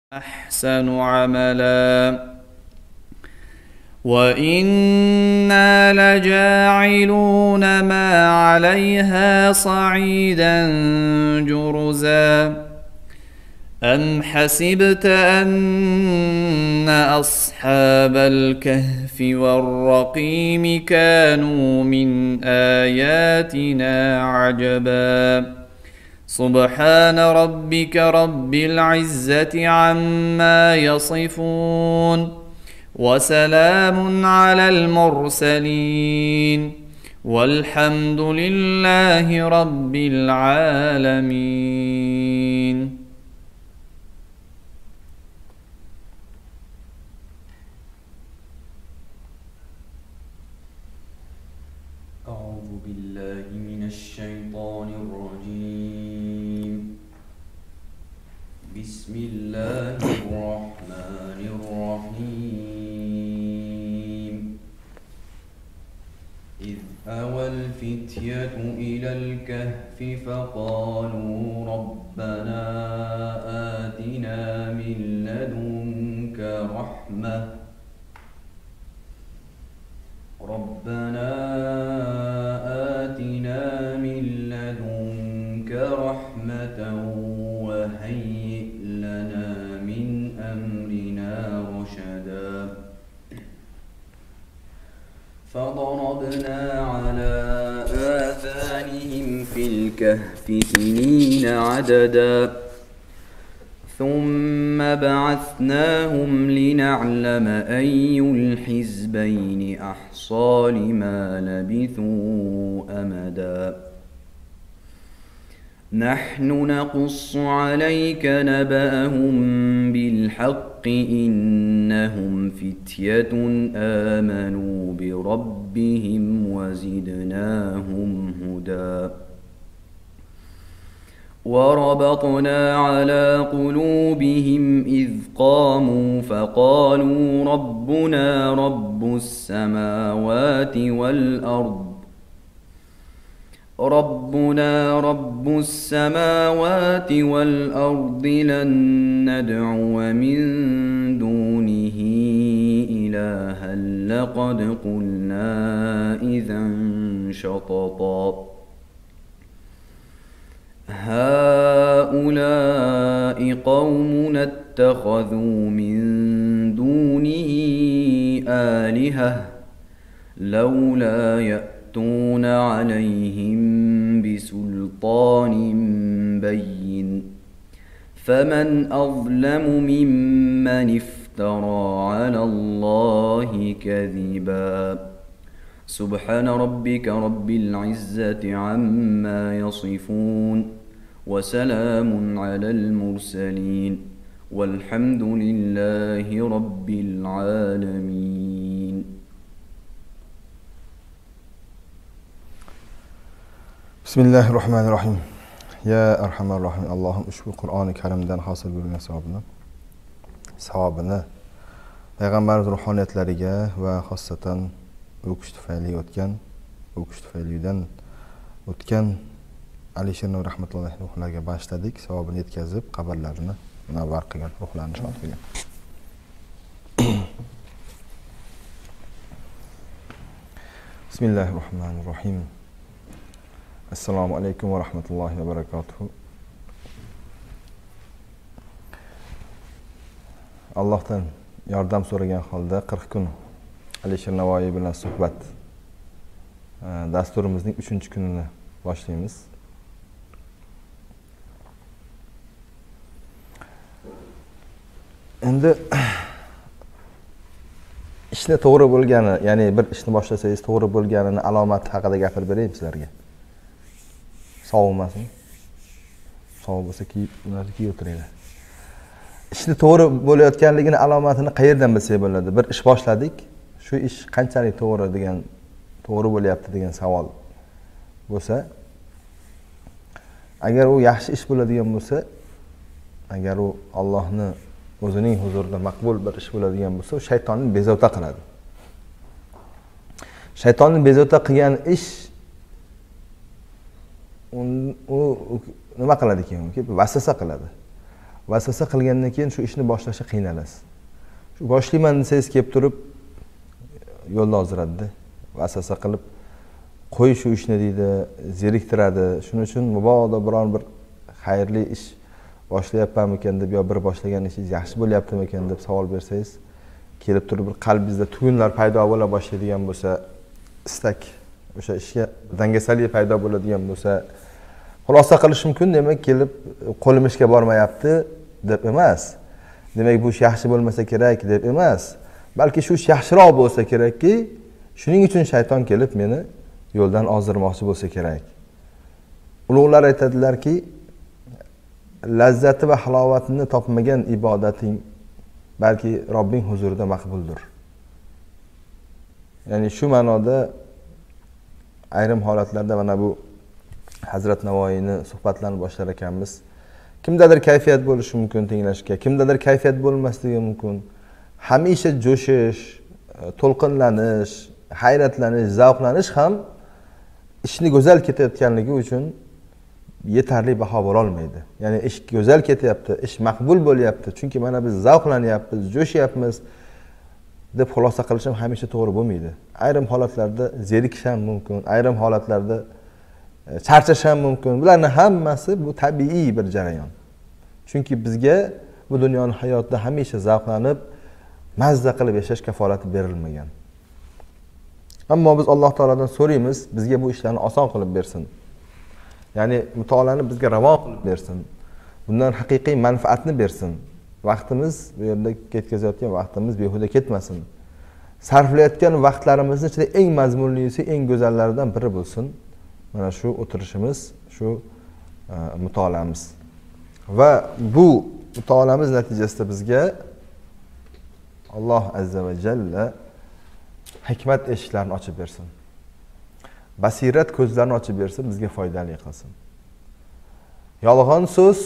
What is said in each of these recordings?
أحسن عملا وإنا لجاعلون ما عليها صعيدا جرزا أم حسبت أن أصحاب الكهف والرقيم كانوا من آياتنا عجبا سبحان ربك رب العزة عما يصفون وسلام على المرسلين والحمد لله رب العالمين. أعوذ بالله من الشيطان الرجيم. بسم الله الرحمن الرحيم. إذ أوى الفتية إلى الكهف فقالوا ربنا آتنا من لدنك رحمة وهيئ لنا من أمرنا رشدا فضربنا على آذانهم في الكهف سنين عددا ثم بعثناهم لنعلم أي الحزبين أحصى لما لبثوا أمدا نحن نقص عليك نبأهم بالحق إنهم فتية آمنوا بربهم وزدناهم هدى وربطنا على قلوبهم إذ قاموا فقالوا ربنا رب السماوات والأرض لن ندعو من دونه إلها لقد قلنا إذا شططا هؤلاء قومنا اتخذوا من دونه آلهة لولا يأتون عليهم بسلطان بين فمن أظلم ممن افترى على الله كذبا سبحان ربك رب العزة عما يصفون وسلام على المرسلين والحمد لله رب العالمين. Bismillahirrahmanirrahim. Ya Erhamer Rahim. Allah'ım ushbu Qur'oni Karimdan hosil bo'lgan savobini payg'ambarimiz ruhoniyatlariga va xosatan o'qish tufaylidan o'tgan Alisher Nur rahmatullohi ruhlariga bag'ishladik. Savobini yetkazib, qabrlarini munavvar qilgan, ruhlarini shod qilgan. Bismillahirrahmanirrahim. Assalomu alaykum va rahmatullohi va barakatuh. Allohdan yordam so'ragan holda 40 kun Alisher Navoiy bilan suhbat dasturimizning 3-kunini boshlaymiz. Endi ishni to'g'ri bo'lgani, ya'ni bir ishni boshlasangiz to'g'ri bo'lganini alomati haqida gapirib berayim sizlarga. Sovumasin. Sovuq bo'lsa kiyib o'tiringlar. İşni to'g'ri bo'layotganligini alomatini qayerdan bilsak bo'ladi? Bir ish boshladik. Shu ish qanchalik to'g'ri bo'lyapti degan savol bo'lsa, agar u yaxshi ish bo'ladigan bo'lsa, agar u Allohning o'zining huzurida maqbul bir ish bo'ladigan bo'lsa, u shaytonning bezovta qiladi. Shaytonning bezovta qilgan ish u nima qiladi keyin? Vasvasa qiladi. vasvasa qilgandan keyin shu ishni boshlashga qiynalasiz. Shu boshlayman desangiz kelib turib yo'lda ozdiradi, vasvasa qilib qo'y shu ishni deydi, zeriktiradi. Shuning uchun mabodo biron bir xayrli ish boshlayapmanmikan deb yo bir boshlagan ishingiz yaxshi bo'lyaptimikan deb savol bersangiz, kelib turib bir qalbingizda tugunlar paydo bo'la boshlaydigan bo'lsa, istak, o'sha ishga dangasalik paydo bo'ladigan bo'lsa, xulosa qilish mumkin. Demak, kelib qo'lim ishga bormayapti deb emas. Demak, bu ish yaxshi bo'lmasa kerak deb emas. Balki shu ish yaxshiroq bo'lsa kerakki, shuning uchun shayton kelib meni yo'ldan ozdirmoqchi bo'lsa kerak. Ulug'lar aytadilarki, lazzati va halovatini topmagan ibodating balki Robbing huzurida maqbuldir. Ya'ni shu ma'noda ayrim holatlarda mana bu Hazrat Navoiyni suhbatlarini boshlar ekanmiz. Kimdadir kayfiyat bo'lishi mumkin tinglashga, kimdadir kayfiyat bo'lmasligi mumkin. Hamisha jo'shish, to'lqinlanish, hayratlanish, zavqlanish ham ishni go'zal ketayotganligi uchun yetarli baho bo'la olmaydi. Ya'ni ish go'zal ketyapti, ish maqbul bo'lyapti, chunki mana biz zavqlanyapmiz, jo'shyapmiz deb xulosa qilish ham hamisha to'g'ri bo'lmaydi. Ayrim holatlarda zerikish ham mumkin, ayrim holatlarda charchash ham mumkin. Bularning hammasi bu tabiiy bir jarayon. Chunki bizga bu dunyoning hayotida hamisha zavqlanib, mazza qilib yashash kafolati berilmagan. Ammo biz Alloh taoladan so'raymiz, bizga bu ishlarni oson qilib bersin. Ya'ni mutolaani bizga ravon qilib bersin. Bundan haqiqiy manfaatni bersin. Vaqtimiz bu yerda ketkazayotgan vaqtimiz behuda ketmasin. Sarflayotgan vaqtlarimizni ichida eng mazmunlisi, eng go'zallaridan biri bo'lsin. Mana shu o'tirishimiz, shu mutolaamiz. Va bu mutolaamiz natijasida bizga Alloh azza va jalla hikmat eshiklarini ochib bersin. Basirat ko'zlarini ochib bersin, bizga foydali qilsin. Yolg'on so'z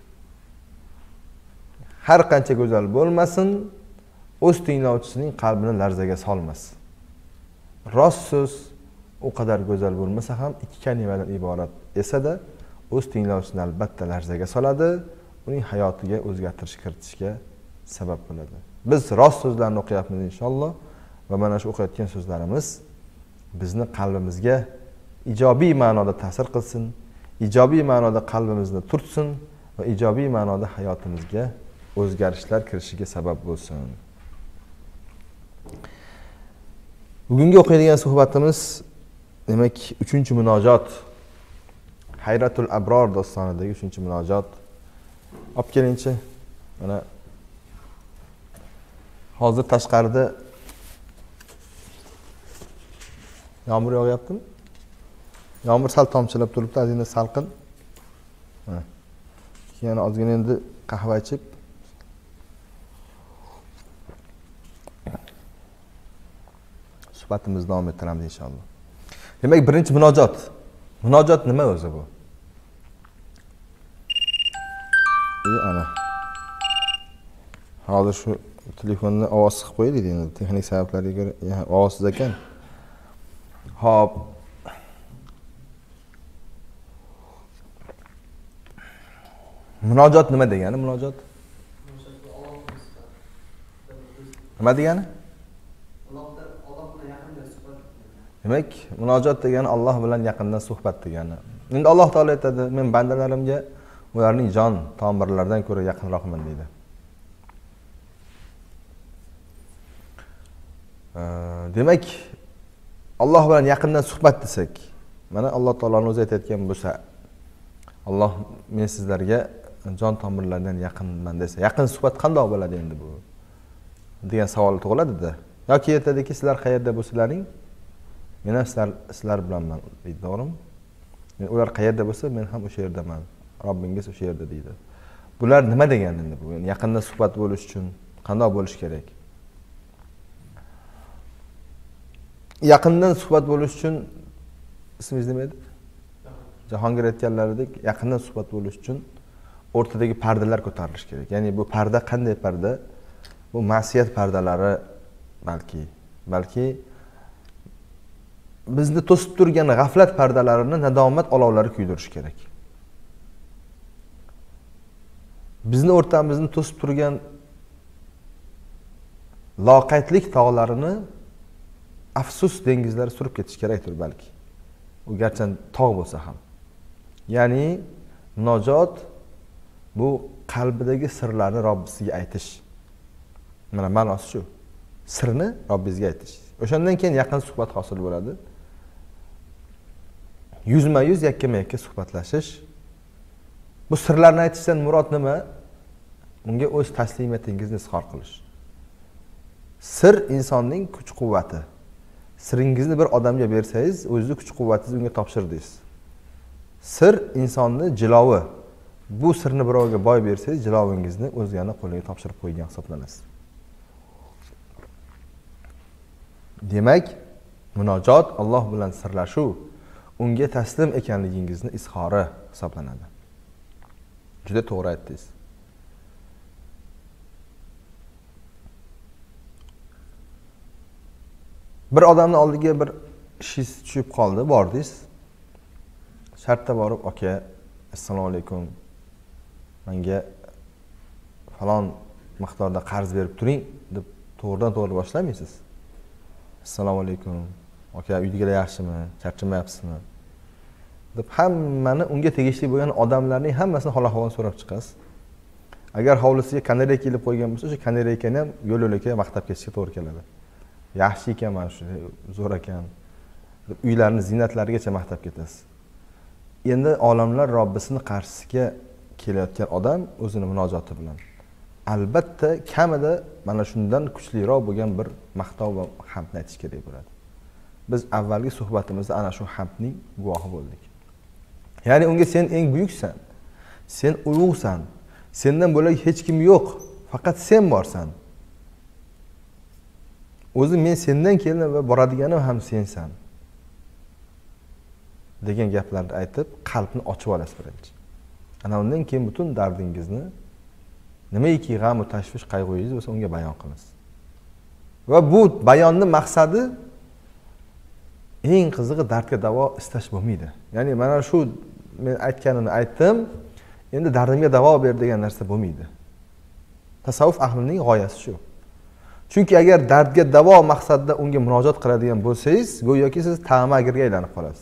har qancha go'zal bo'lmasin, o'z tinglovchisining qalbini larzaga solmas. Rost so'z o qadar go'zal bo'lmasa ham ikki kalimadan iborat esa-da o'z tinglovchisini albatta larzaga soladi, uning hayotiga o'zgartirish kiritishga sabab bo'ladi. Biz rost so'zlarni o'qiyapmiz inshaalloh va mana shu o'qiyotgan so'zlarimiz bizni qalbimizga ijobiy ma'noda ta'sir qilsin, ijobiy ma'noda qalbimizni turtsin va ijobiy ma'noda hayotimizga o'zgarishlar kirishiga sabab bo'lsin. Bugungi o'qiydigan suhbatimiz demak 3-munojot. Hayratul Abror dostonidagi 3-munojot. Olib kelingchi. Mana hozir tashqarida yomg'ir yog'yaptimi? Yomg'ir sal tomchilab turibdi, ozgina salqin. Yana ozgina endi qahva ichib suhbatimizni davom ettiramiz inshaalloh. Demak, birinchi munojot. Munojot nima o'zi bu? Ana. Hozir shu telefonni ovoz qilib qo'yaylik endi, texnik sabablarga ko'ra ovozsiz ekan. Hop. Munojot nima degani? Munojot? Nima degani? Demak, munojot degani Alloh bilan yaqindan suhbat degani. Endi Alloh taolo aytadi, men bandalarimga ularning jon tomirlaridan ko'ra yaqinroqman deydi. Demak, Alloh bilan yaqindan suhbat desak, mana Alloh taoloning o'zi aytayotgan bo'lsa, Alloh men sizlarga jon tomirlaridan yaqinman desa, yaqin suhbat qanday bo'ladi endi bu? degan savol tug'iladi-da. Yoki aytadiki, sizlar qayerda bo'lsalaring, men ham sizlar bilanman deydi, to'g'rimi? Ular qayerda bo'lsa, men ham o'sha yerdaman. Robbingiz o'sha yerda deydi. Bular nima degani endi bu? Yaqinda suhbat bo'lish uchun qanday bo'lish kerak? Yaqindan suhbat bo'lish uchun ismingiz nima edi? Jahongir aytganlaridek, yaqindan suhbat bo'lish uchun o'rtadagi pardalar ko'tarilish kerak. Ya'ni bu parda qanday parda? Bu ma'siyat pardalari balki bizni to'sib turgan g'aflat pardalarini nadomat olovlari kuydirish kerak. bizni o'rtamizni to'sib turgan loqaydlik tog'larini afsus dengizlari surib ketish kerakdir balki. U garchi tog' bo'lsa ham. Ya'ni munojot bu qalbidagi sirlarni Robbisiga aytish. Mana ma'nosi shu. Sirni Robbingizga aytish. O'shandan keyin yaqin suhbat hosil bo'ladi. Yuzma-yuz, yakkama-yakka suhbatlashish. Bu sirlarni aytishdan murod nima? Unga o'z taslimiyatingizni izhor qilish. Sir insonning kuch-quvvati. Siringizni bir odamga bersangiz, o'zingiz kuch-quvvatingizni unga topshirdingiz. Sir insonni jilovi. Bu sirni birovga boy bersangiz, jilovingizni o'zganing qo'liga topshirib qo'ygan hisoblanasiz. Demak, munojot Alloh bilan sirlashuv, unga taslim ekanligingizni izhori hisoblanadi. Juda to'g'ri aytdingiz. Bir odamning oldiga bir ishingiz tushib qoldi, bordingiz. Shartda borib, "Aka, assalomu alaykum. Menga falon miqdorda qarz berib turing" deb to'g'ridan-to'g'ri boshlamaysiz. "Assalomu alaykum. Aka, uydagilar yaxshimi? Charchamayapsizmi?" deb hammani unga tegishli bo'lgan odamlarning hammasini hol-ahvolini so'rab chiqasiz. Agar hovlisiga kanareyka ilib qo'ygan bo'lsa, o'sha kanareykani ham yo'l-yo'lakay maqtab ketishga to'g'ri keladi. Yaxshi ekan mana shu, zo'r ekan deb uylarning zinatlarigacha maqtab ketasiz. Endi olamlar Robbisini qarshisiga kelayotgan odam o'zini munojoti bilan albatta kamida mana shundan kuchliroq bo'lgan bir maqtov va hamdni aytish kerak bo'ladi. Biz avvalgi suhbatimizda ana shu hamdning guvohi bo'ldik. Ya'ni unga sen eng buyuksan, sen ulug'san, sendan bo'lak hech kim yo'q, faqat sen borsan. O'zi men sendan keldim va boradiganim ham sensan degan gaplarni aytib, qalbni ochib olasiz birinchi. Ana undan keyin butun dardingizni, nimaiki g'am va tashvish, qayg'ungiz bo'lsa unga bayon qilasiz. Va bu bayonning maqsadi eng qizig'i dardga davo istash bo'lmaydi. Ya'ni mana shu men aytganimni aytdim, endi dardimga davo ber degan narsa bo'lmaydi. Tasavvuf ahlining g'oyasi shu. Chunki agar dardga davo maqsadida unga murojaat qiladigan bo'lsangiz, go'yoki siz ta'magirga aylanib qolasiz.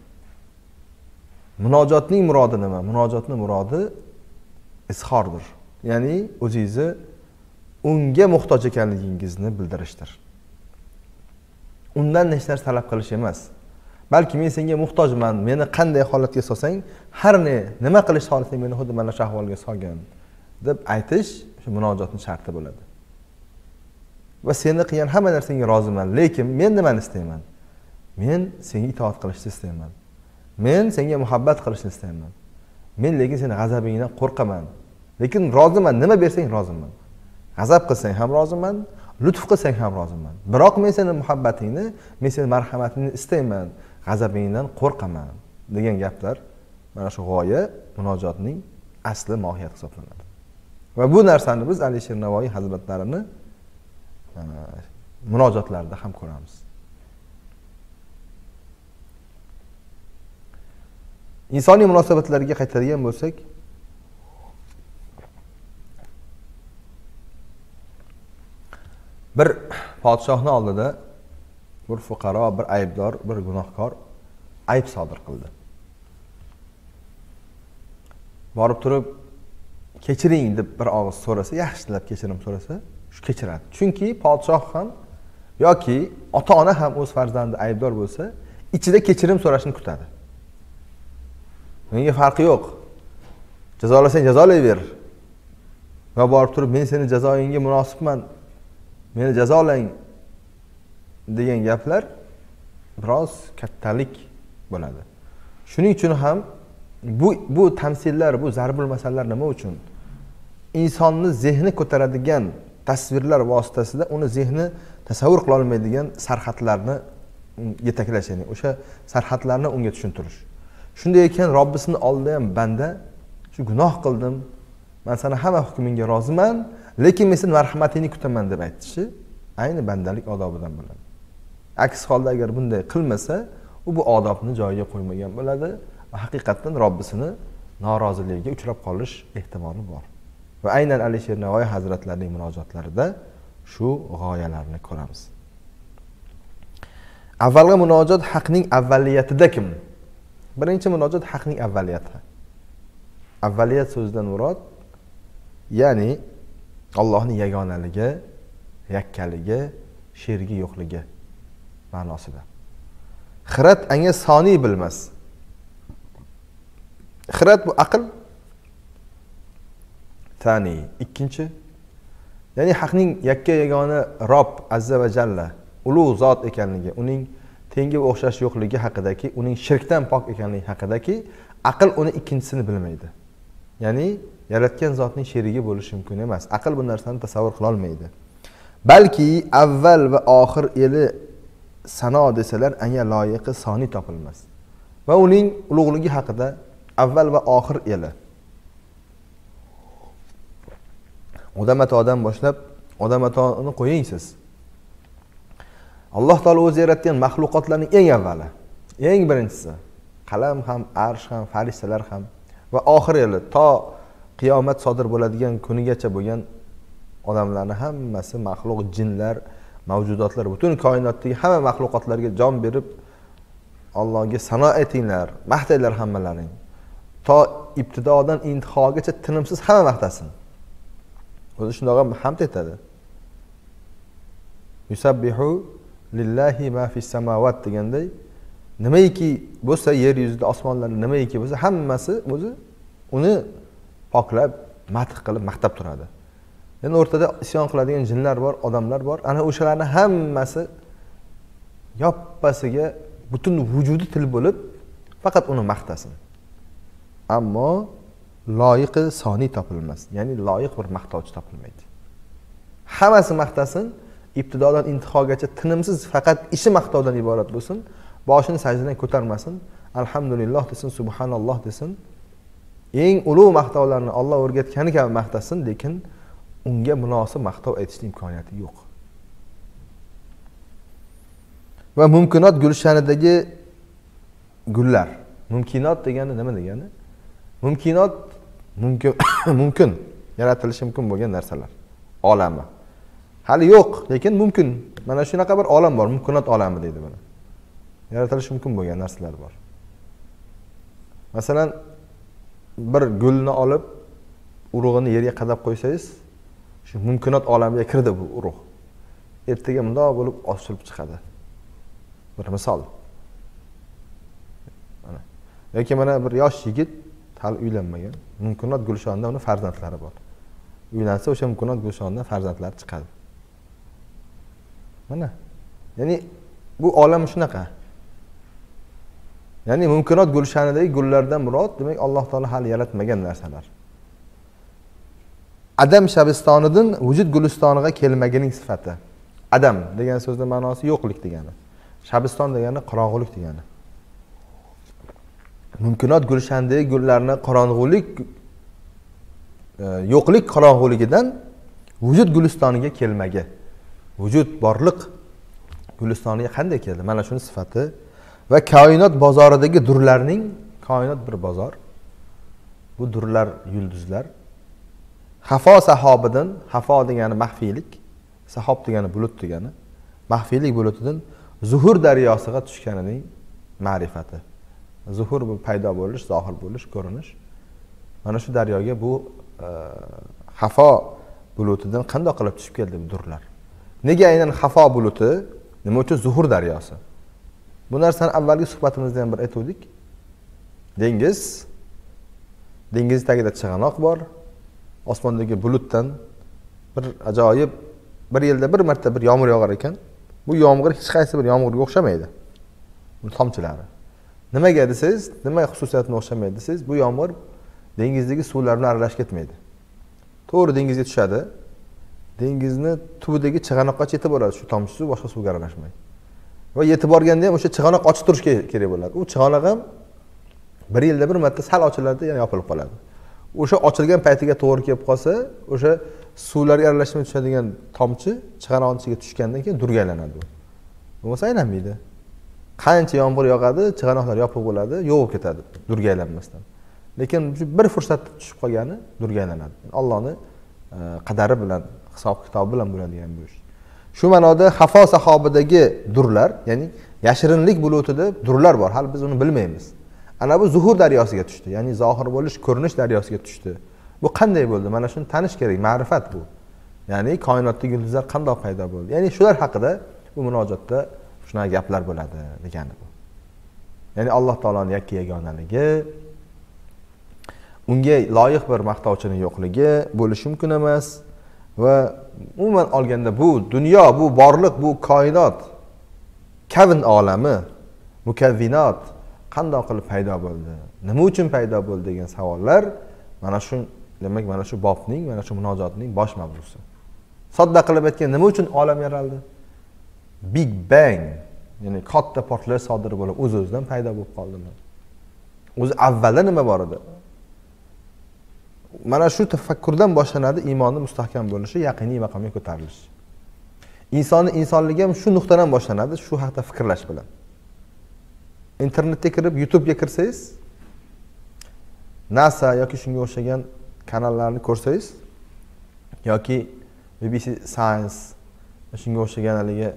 Munojotning murodi nima? Munojotning murodi izhordir. Ya'ni o'zingizni unga muhtoj ekanligingizni bildirishdir. Undan hech narsa talab qilish emas. Balki men senga muhtojman, meni qanday holatga solsang, har nima qilish holatida meni xuddi mana shu ahvolga solgan deb aytish shu munojotning sharti bo'ladi. Va seni qilgan hamma narsaga roziman, lekin men nimani istayman? Men senga itoat qilishni istayman. Men senga muhabbat qilishni istayman. Men lekin seni g'azabingdan qo'rqaman. Lekin roziman, nima bersang roziman. G'azab qilsang ham roziman, lutf qilsang ham roziman. Biroq men seni muhabbatingni, men seni marhamatingni istayman, g'azabingdan qo'rqaman degan gaplar mana shu g'oya munojotning asli mohiyati hisoblanadi. Va bu narsani biz Alisher Navoiy hazratlarini munojotlarida ham ko'ramiz. Insoniy munosabatlarga qaytadigan bo'lsak, bir podshohning oldida bir fuqaro, bir aybdor, bir gunohkor ayb sodir qildi. Borib turib kechiring deb bir og'iz so'rasa, yaxshilab kechirim so'rasa, shu kechiradi. Chunki podshoh ham yoki ota-ona ham o'z farzandi aybdor bo'lsa, ichida kechirim so'rashni kutadi. Menga farqi yo'q. Jazolasang jazolayver. Va borib turib men seni jazoingga munosibman, meni jazolang degan gaplar biroz kattalik bo'ladi. Shuning uchun ham bu tamsillar, bu zarbul masallar nima uchun? Insonni zehni ko'taradigan tasvirlar vositasida uni zehni tasavvur qila olmaydigan sarhadlarni yetaklash, ya'ni o'sha sarhadlarni unga tushuntirish. Shunday ekan Robbisini oldida ham banda shu gunoh qildim, men sana hamma hukmingga roziman, lekin men sen marhamatingni kutaman deb aytishi ayni bandalik odobidan bo'ladi. Aks holda agar bunday qilmasa, u bu odobni joyiga qo'ymagan bo'ladi va haqiqatan Robbisini noroziligiga uchrab qolish ehtimoli bor. Va aynan Alisher Navoiy hazratlarining munojotlarida shu g'oyalarni ko'ramiz. Avvalgi munojot haqning avvaliyatida kim? Birinchi munojot haqning avvaliyati. Avvaliyat so'zidan murod ya'ni Allohning yagonaligi, yakkaligi, sherigi yo'qligi ma'nosida. Xirat anga soniy bilmas. Xirat bu aql. Tani ikkinchi ya'ni haqning yakka yagona Rob azza va jalla ulug' zot ekanligi, uning tengi va o'xshash yo'qligi haqidagi, uning shirkdan pok ekanligi haqidagi aql uni ikkinchisini bilmaydi. Ya'ni yaratgan zotning sherigi bo'lishi mumkin emas. Aql bu narsani tasavvur qila olmaydi. Balki avval va oxir eli sano desalar anga loyiqi soni topilmas. Va uning ulug'ligi haqida avval va oxir eli. Odam atodan boshlab odam atoni qo'ying siz. Alloh taolo o'zi yaratgan mahluqotlarning eng avvali, eng birinchisi qalam ham, arsh ham, farishtalar ham va oxir eli to qiyomat sodir bo'ladigan kunigacha bo'lgan odamlarni hammasi maxluq, jinlar, mavjudotlar, butun koinotdagi hamma mahluqotlarga jon berib Allohga sano aytinglar, maqtanglar hammalaring. To ibtidodan intihogacha tinimsiz hamma maqtasin. O'zi shundoq hamd etadi. Yusabbihu lillahi ma fis samawat deganday, nimaiki bo'lsa yer yuzida, osmonlarda nimaiki bo'lsa hammasi o'zi uni poklab, madh qilib maqtab turadi. Yana o'rtada isyon qiladigan jinlar bor, odamlar bor. Ana o'shalarni hammasi yoppasiga butun vujudi til bo'lib faqat uni maqtasin. Ammo loyiqi soni topilmas. Ya'ni loyiq bir maqtovchi topilmaydi. Hammasi maqtasin, ibtidodan intihogacha tinimsiz faqat ishi maqtovdan iborat bo'lsin. Boshini sajdadan ko'tarmasin, alhamdulillah desin, subhanalloh desin. Eng ulug' maqtovlarni Alloh o'rgatgani kabi maqtasin, lekin unga munosib maqtov aytishning imkoniyati yo'q. Va mumkinot gulshanidagi gullar. Mumkinot degani nima degani? Mumkinot mumkin yaratilishi mumkin bo'lgan narsalar olami. Hali yo'q, lekin mumkin. Mana shunaqa bir olam bor, mumkinot olami deydi buni. Yaratilishi mumkin bo'lgan narsalar bor. Masalan, bir gulni olib urug'ini yerga qadab qo'ysangiz, shu mumkinot olamiga kirdi bu urug'. Ertaga bundoq bo'lib ochilib chiqadi. Bir misol. Mana. Yoki mana bir yosh yigit hali uylanmagan, mumkinot gulshonida uni farzandlari bor. Uylansa o'sha mumkinot gulshonidan farzandlari chiqadi. Mana. Ya'ni bu olam shunaqa. Ya'ni mumkinot gulshanidagi gullardan murod, demak Alloh taolo hali yaratmagan narsalar. Adam shabistonidan vujud gulistoniga kelmagining sifati. Adam degan so'zning ma'nosi yo'qlik degani. Shabiston degani qorong'ulik degani. Mumkinot gulshandagi gullarni qorong'ulik, yo'qlik qorong'uligidan vujud gulistoniga kelmagi. Vujud borliq gulistoniga qanday keldi? Mana shuni sifati. Va koinot bozoridagi durlarning, koinot bir bozor. Bu durlar yulduzlar. Xafo sahobidan, xafo degani maxfiylik, sahob degani bulut degani. Maxfiylik bulutidan zuhur daryosiga tushganining ma'rifati. Zuhur bu paydo bo'lish, zohir bo'lish, ko'rinish. Mana shu daryoga bu xafo bulutidan qanday qilib tushib keldi bu durlar? Nega aynan xafo buluti? Nima uchun zuhur daryosi? Bu narsani avvalgi suhbatimizda ham bir aytdik. Dengiz tagida chig'anoq bor. Osmondagi bulutdan bir ajoyib, bir yilda bir marta bir yomg'ir yog'ar ekan. Bu yomg'ir hech qaysi bir yomg'irga o'xshamaydi. Bu tomchilari. Nimaga desangiz, nima xususiyatini o'xshamaydi desangiz, bu yomg'ir dengizdagi suvlar bilan aralashib ketmaydi. To'g'ri dengizga tushadi. Dengizni tubidagi chig'anoqqa yetib boradi shu tomchi suv, boshqa suvga aralashmaydi. Va yetib borganda ham o'sha chig'anoq ochib turish kerak bo'ladi. U chig'anoq ham bir yilda bir marta sal ochiladi, yana yopilib qoladi. O'sha ochilgan paytiga to'g'ri kelib qolsa, o'sha suvlarga aralashmay tushadigan tomchi chig'anoqning ichiga tushgandan keyin durga aylanadi bu. Bo'lmasa aylanmaydi. Qancha yomg'ir yog'adi, chig'anoqlar yopiq bo'ladi, yo'qib ketadi durga aylanmasdan. Lekin bir fursatda tushib qolgani durga aylanadi. Allohning qadari bilan, hisob kitobi bilan bo'ladigan bu ish. Shu ma'noda Hafo sahobidagi durlar, ya'ni yashirinlik bulutida durlar bor, hali biz uni bilmaymiz. Ana bu zuhur daryosiga tushdi, ya'ni zohir bo'lish, ko'rinish daryosiga tushdi. Bu qanday bo'ldi? Mana shuni tanish kerak, ma'rifat bu. Ya'ni koinotdagi yulduzlar qanday paydo bo'ldi? Ya'ni shular haqida bu munojotda shunaqa gaplar bo'ladi degani bu. Ya'ni Alloh taoloning yakka yagonaligi, unga loyiq bir maqtovchining yo'qligi bo'lishi mumkin emas va umuman olganda bu dunyo, bu borliq, bu koinot, kavn olami, mukavvinot qanday qilib paydo bo'ldi? Nima uchun paydo bo'ldi degan savollar mana shu, demak mana shu bobning, mana shu munojotning bosh mavzusi. Sodda qilib aytganda nima uchun olam yaraldi? Big Bang, ya'ni katta portlash sodir bo'lib o'z-o'zidan paydo bo'lib qoldimi? O'zi avvalda nima bor edi? Mana shu tafakkurdan boshlanadi iymonning mustahkam bo'lishi, yaqiniy maqomga ko'tarilish. Insonning insonligi ham shu nuqtadan boshlanadi, shu haqda fikrlash bilan. Internetga kirib, YouTube'ga kirsangiz, NASA yoki shunga o'xshagan kanallarni ko'rsangiz yoki BBC Science shunga o'xshagan haligi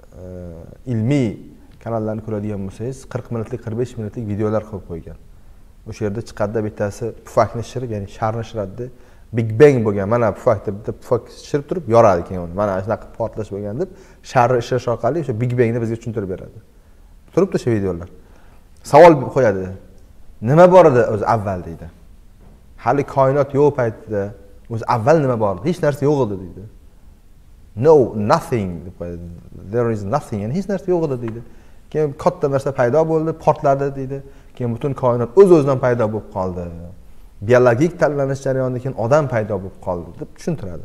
ilmiy kanallarni ko'radigan bo'lsangiz, 40 minutlik, 45 minutlik videolar qo'yib qo'ygan. O'sha yerda chiqadi bittasi pufakni shirib, ya'ni sharni shiradi. Big Bang bo'lgan. Mana pufakda bitta pufak shirib turib yoradi keyin uni. Mana shunaqa portlash bo'lgan deb sharni ishlash orqali o'sha Big Bangni bizga tushuntirib beradi. Turibdi o'sha videolar. Savol qo'yadi. Nima bor edi o'zi avval deydi. Hali koinot yo'q paytida o'zi avval nima bor? Hech narsa yo'q edi deydi. No, nothing. There is nothing. Yani hech narsa yo'q edi deydi. Keyin katta narsa paydo bo'ldi, portladi deydi. Keyin butun koinot o'z-o'zidan paydo bo'lib qoldi. Biologik tanlanish jarayonidan keyin odam paydo bo'lib qoldi deb tushuntiradi.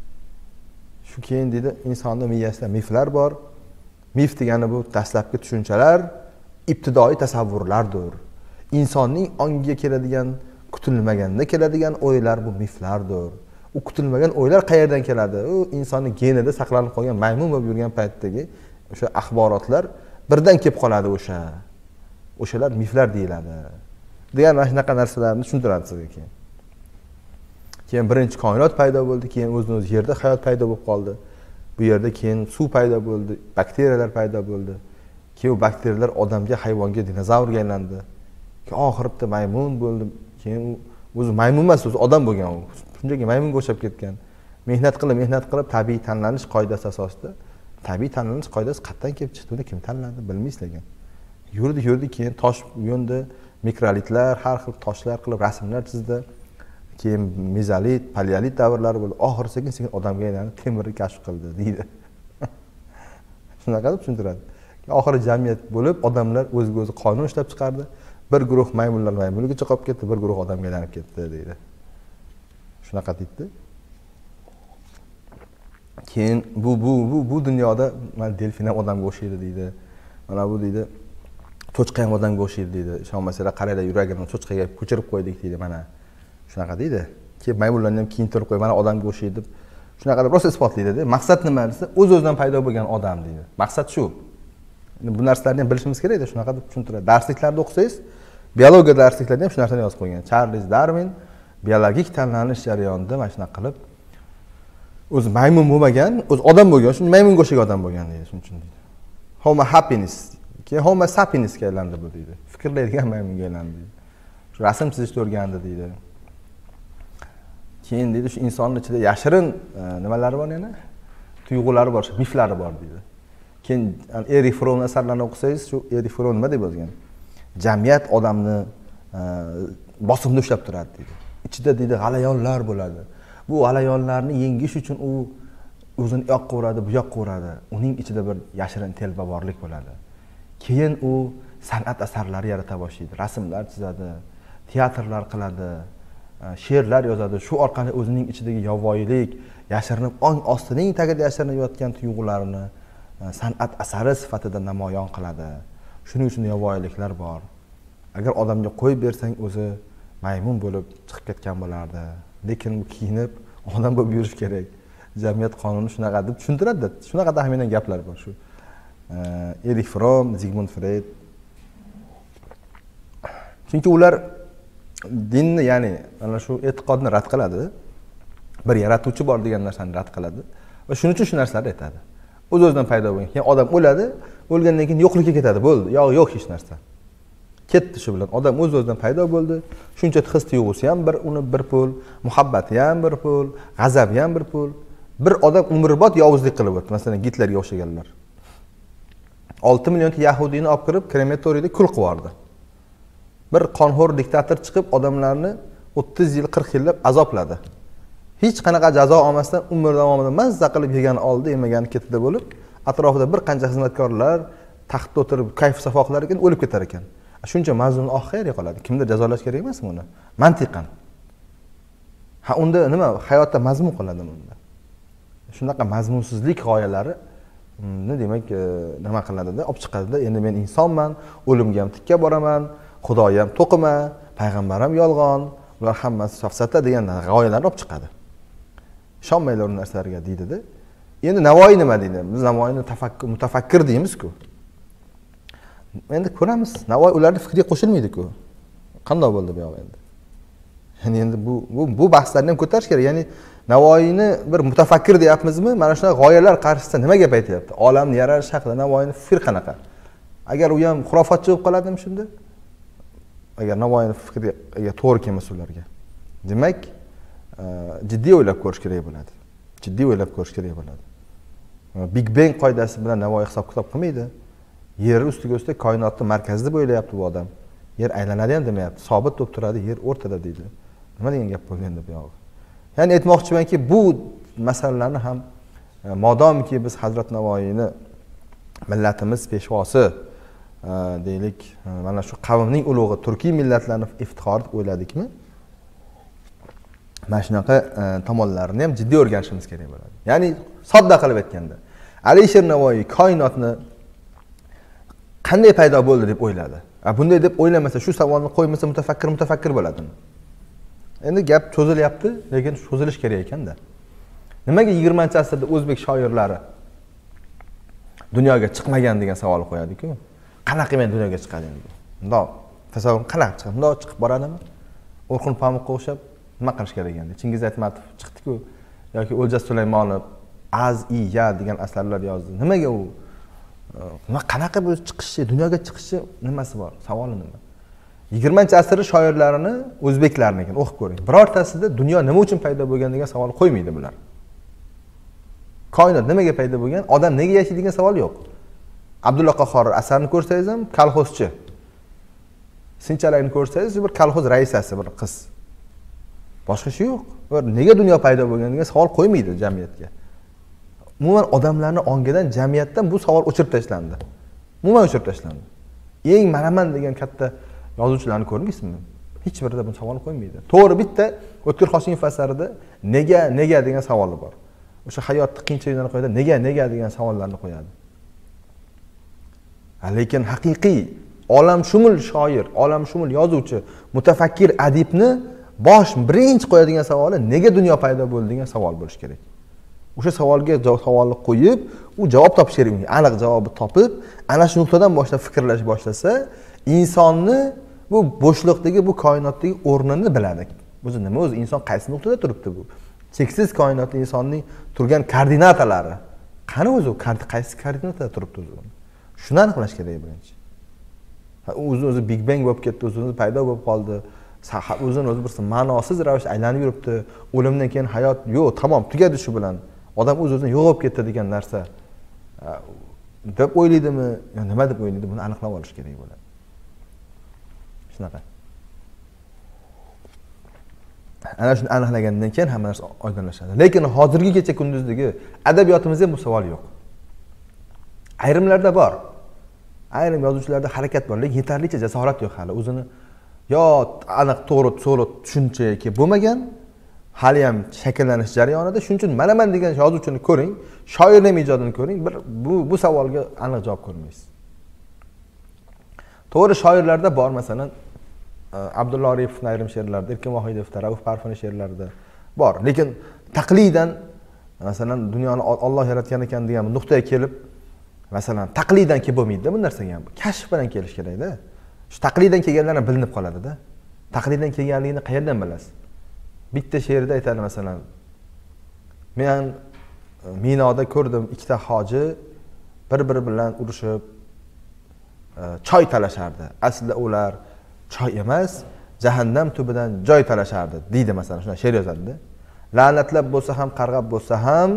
Shu keyin deydi, insonning miyasida miflar bor. Mif degani bu dastlabki tushunchalar, ibtidoiy tasavvurlardir. Insonning ongiga keladigan, kutilmaganda keladigan o'ylar bu miflardir. U kutilmagan o'ylar qayerdan keladi? U insonning genida saqlanib qolgan maymun bo'lib yurgan paytdagi o'sha axborotlar birdan kelib qoladi o'sha. O'shalar miflar deyiladi. Degan mana shunaqa narsalarni tushuntiradi sizga keyin. Keyin birinchi koinot paydo bo'ldi, keyin o'z-o'zi yerda hayot paydo bo'lib qoldi. Bu yerda keyin suv paydo bo'ldi, bakteriyalar paydo bo'ldi. Keyin u bakteriyalar odamga, hayvonga, dinozavrga aylandi. Keyin oxirida maymun bo'ldi. Keyin o'zi maymun emas, o'zi odam bo'lgan u. Shunchaki maymunga o'xshab ketgan. Mehnat qilib tabiiy tanlanish qoidasi asosida, tabiiy tanlanish qoidasi qayerdan kelib chiqdi, uni kim tanladi bilmaysiz lekin. Yurdi keyin tosh yo'ndi, mikrolitlar, har xil toshlar qilib rasmlar chizdi. Keyin mezolit, paleolit davrlari bo'ldi. Oxiri sekin odamga aylanib temirni kashf qildi deydi. Shunaqa deb tushuntiradi. Oxiri jamiyat bo'lib, odamlar o'ziga o'zi qonun ishlab chiqardi. Bir guruh maymunlar maymunga qolib ketdi, bir guruh odamga aylanib ketdi deydi. Shunaqa deydi. Keyin bu dunyoda mana delfin ham odamga o'xshaydi deydi. Mana bu deydi, cho'chqa ham odamga o'xshaydi deydi. Ishonmasanglar qaranglar, yuragini cho'chqaga ko'chirib qo'ydik deydi mana. Shunaqa deydi. Keyin maymunlarni ham kiyintirib qo'y, mana odamga o'xshaydi deb shunaqa deb rosa isbotlaydi. Maqsad nima desa, o'z-o'zidan paydo bo'lgan odam deydi. Maqsad shu. Bu narsalarni ham bilishimiz kerak-da, shunaqa deb tushuntiradi. Darsliklarda o'qisangiz, biologiya darsliklarida ham shu narsani yozib qo'ygan. Charles Darwin biologik tanlanish jarayonida mana shunaqa qilib o'zi maymun bo'lmagan, o'zi odam bo'lgan, shuning maymunga o'xshagan odam bo'lgan deydi, shuning uchun deydi. Homo sapiens, keyin Homo sapiensga aylandi bu deydi. Fikrlaydigan maymunga aylandi deydi. Shu rasm chizishni o'rgandi deydi. Keyin deydi, shu insonning ichida yashirin nimalari bor yana? Tuyg'ulari bor, miflari bor deydi. Keyin Erich Fromm asarlarini o'qisangiz, shu Erich Fromm nima deb yozgan? Jamiyat odamni bosimda ushlab turadi deydi. Ichida deydi g'alayonlar bo'ladi. Bu g'alayonlarni yengish uchun u o'zini yoqqa uradi, bu yoqqa uradi. Uning ichida bir yashirin telbaborlik bo'ladi. Keyin u san'at asarlari yarata boshlaydi, rasmlar chizadi, teatrlar qiladi, she'rlar yozadi. Shu orqali o'zining ichidagi yovvoyilik, yashirinib ong ostining tagida yashirinib yotgan tuyg'ularini san'at asari sifatida namoyon qiladi. Shuning uchun yovvoyiliklar bor. Agar odamga qo'yib bersang, o'zi maymun bo'lib chiqib ketgan bo'lardi. Lekin u kiyinib odam bo'lib yurish kerak. Jamiyat qonuni shunaqa deb tushuntiradi. Shunaqa taxminan gaplar bor shu. Erich Fromm, Sigmund Freud. Chunki ular dinni, ya'ni ana shu e'tiqodni rad qiladi. bir yaratuvchi bor degan narsani rad qiladi va shuning uchun shu narsalarni aytadi. O'z-o'zidan paydo bo'lgan. Keyin odam o'ladi, o'lgandan keyin yo'qlikka ketadi, bo'ldi. Yo'q hech narsa. Ketdi shu bilan. Odam o'z-o'zidan paydo bo'ldi. Shuncha his tuyg'usi ham bir pul, muhabbati ham bir pul, g'azabi ham bir pul. Bir odam umrbod yovuzlik qilib o'tdi. Masalan, Gitlerga o'xshaganlar. 6 million yahudiyni olib kirib, krematoriyda kul qilib yubordi. Bir qonxo'r diktator chiqib, odamlarni 30 yil, 40 yillab azobladi. Hech qanaqa jazo olmasdan umr davomida mazza qilib yegan oldi, yemagani ketdi bo'lib, atrofida bir qancha xizmatkorlar taxtda o'tirib kayf safo qilar ekan, o'lib ketar ekan. Shuncha mazlum oxiriga qoladi. Kimdir jazolash kerak emasmi uni? Mantiqan. Unda nima? Hayotda mazmun qoladi unda. Shunaqa mazmunsizlik g'oyalari demak nima qiladida, olib chiqadida. Endi men insonman, o'limga ham tikka boraman, Xudoy ham to'qima, payg'ambar ham yolg'on, ular hammasi safsata degan g'oyalarni olib chiqadi. Ishonmaylar u narsalarga deydi-da. Endi Navoiy nima deydi? Biz Navoiyni mutafakkir deymiz-ku. Endi ko'ramiz. Navoiy ularning fikriga qo'shilmaydi-ku. Qanday bo'ldi bu yo'q endi? Endi bu bahslarni ham ko'tarish kerak. Ya'ni Navoiyni bir mutafakkir deyapmizmi? Mana shunaqa g'oyalar qarshisida nima gap aytyapti? Olamni yaratish haqida Navoiyning fikri qanaqa? Agar u ham xurofotchi bo'lib qoladimi shunda? Agar Navoiyning fikriga to'g'ri kelmasa ularga. Demak, jiddiy o'ylab ko'rish kerak bo'ladi. Jiddiy o'ylab ko'rish kerak bo'ladi. Big Bang qoidasi bilan Navoiy hisob-kitob qilmaydi. Yer ustiga ustak koinotning markazida bo'ylayapti bu odam. Yer aylanadi ham demayapti. Sobit bo'lib turadi, yer o'rtada deydi. Nima degan gap bo'ldi endi bu yog'i? Ya'ni aytmoqchimanki, bu masalalarni ham modomki biz Hazrat Navoiyni millatimiz peshvosi deylik, mana shu qavmning ulug'i turkiy millatlarni iftixor deb o'yladikmi? Mana shunaqa tomonlarini ham jiddiy o'rganishimiz kerak bo'ladi. Ya'ni sodda qilib aytganda, Alisher Navoiy koinotni qanday paydo bo'ldi deb o'yladi. Bunday deb o'ylamasa, shu savolni qo'ymasa mutafakkir bo'ladimi? Endi gap cho'zilyapti, lekin cho'zilish kerak ekanda. Nimaga 20-asrda o'zbek shoirlari dunyoga chiqmagan degan savol qo'yadi-ku. Qanaqa men dunyoga chiqadi endi? Bundoq tasavvur qanaqa chiqadi? Bundoq chiqib boradimi? O'rxun Pamukqa o'xshab nima qilish kerak endi? Chingiz Aytmatov chiqdi-ku yoki O'ljas Sulaymonov Az-i-ya degan asarlar yozdi. Nimaga u? Qanaqa bu chiqishi, dunyoga chiqishi nimasi bor? Savoli nima? 20-asr shoirlarini o'zbeklarnikin o'qib ko'ring. Birortasida dunyo nima uchun paydo bo'lgan degan savol qo'ymaydi bular. Koinot nimaga paydo bo'lgan? Odam nega yashaydi degan savol yo'q. Abdulla Qahhor asarini ko'rsangiz ham kolxozchi. Sinchalarni ko'rsangiz bir kolxoz raisasi bir qiz. Boshqa ish yo'q. Nega dunyo paydo bo'lgan degan savol qo'ymaydi jamiyatga. Umuman odamlarning ongidan, jamiyatdan bu savol o'chirib tashlandi. Umuman o'chirib tashlandi. Eng manaman degan katta yozuvchilarni ko'rmaysizmi? Hech birida bu savol qo'ymaydi. To'g'ri, bitta O'tkir Hoshimov asarida nega degan savoli bor. O'sha hayotni qiyinchiliklarni qo'yadi, nega degan savollarni qo'yadi. Lekin haqiqiy olamshumul shoir, olamshumul yozuvchi, mutafakkir adibni birinchi qo'yadigan savoli nega dunyo paydo bo'ldi degan savol bo'lishi kerak. O'sha savolni qo'yib, u javob topish kerak. Aniq javobni topib, ana shu nuqtadan boshlab fikrlash boshlasa, insonni bu bo'shliqdagi, bu koinotdagi o'rnini biladi. O'zi nima, o'zi inson qaysi nuqtada turibdi bu? Cheksiz koinotda insonning turgan koordinatalari qani o'zi? Qaysi koordinatada turibdi o'zi? Shuni aniqlash kerak birinchi. O'zi Big Bang bo'lib ketdi, o'zi paydo bo'lib qoldi. O'zini o'zi bir ma'nosiz ravishda aylanib yuribdi. O'limdan keyin hayot yo'q, tamom, tugadi shu bilan. Odam o'z-o'zidan yo'qolib ketdi degan narsa deb o'ylaydimi, yo nima deb o'ylaydi, buni aniqlab olish kerak bo'ladi. Shunaqa. Ana shuni aniqlagandan keyin hamma narsa oydinlashadi. Lekin hozirgi kecha kunduzdagi adabiyotimizda bu savol yo'q. Ayrimlarda bor. Ayrim yozuvchilarda harakat bor, lekin yetarlicha jasorat yo'q hali. O'zini yo aniq to'g'ri tushunchaga bo'lmagan, hali ham shakllanish jarayonida. Shuning uchun mana degan yozuvchini ko'ring, shoirning ijodini ko'ring, bu savolga aniq javob ko'rmaysiz. To'g'ri, shoirlarda bor, masalan, Abdulla Oripovning ayrim she'rlarida, Erkin Vohidovda, Rauf Parfining she'rlarida bor. Lekin taqlidan, masalan, dunyoni Alloh yaratgan ekan degan nuqtaga kelib, masalan, taqlidan kelib bo'lmaydi bu narsaga ham. Kashf bilan kelish kerak-da. Shu taqlidan kelganlarni bilinib qoladi-da. Taqlidan kelganligini qayerdan bilasiz? Bitta she'rida aytadi, masalan, Men Minoda ko'rdim, ikkita hoji bir-biri bilan urushib choy talashardi. Aslida ular choy emas, jahannam tubidan joy talashardi deydi masalan, shuna she'r yozadi. La'natlab bo'lsa ham, qarg'ab bo'lsa ham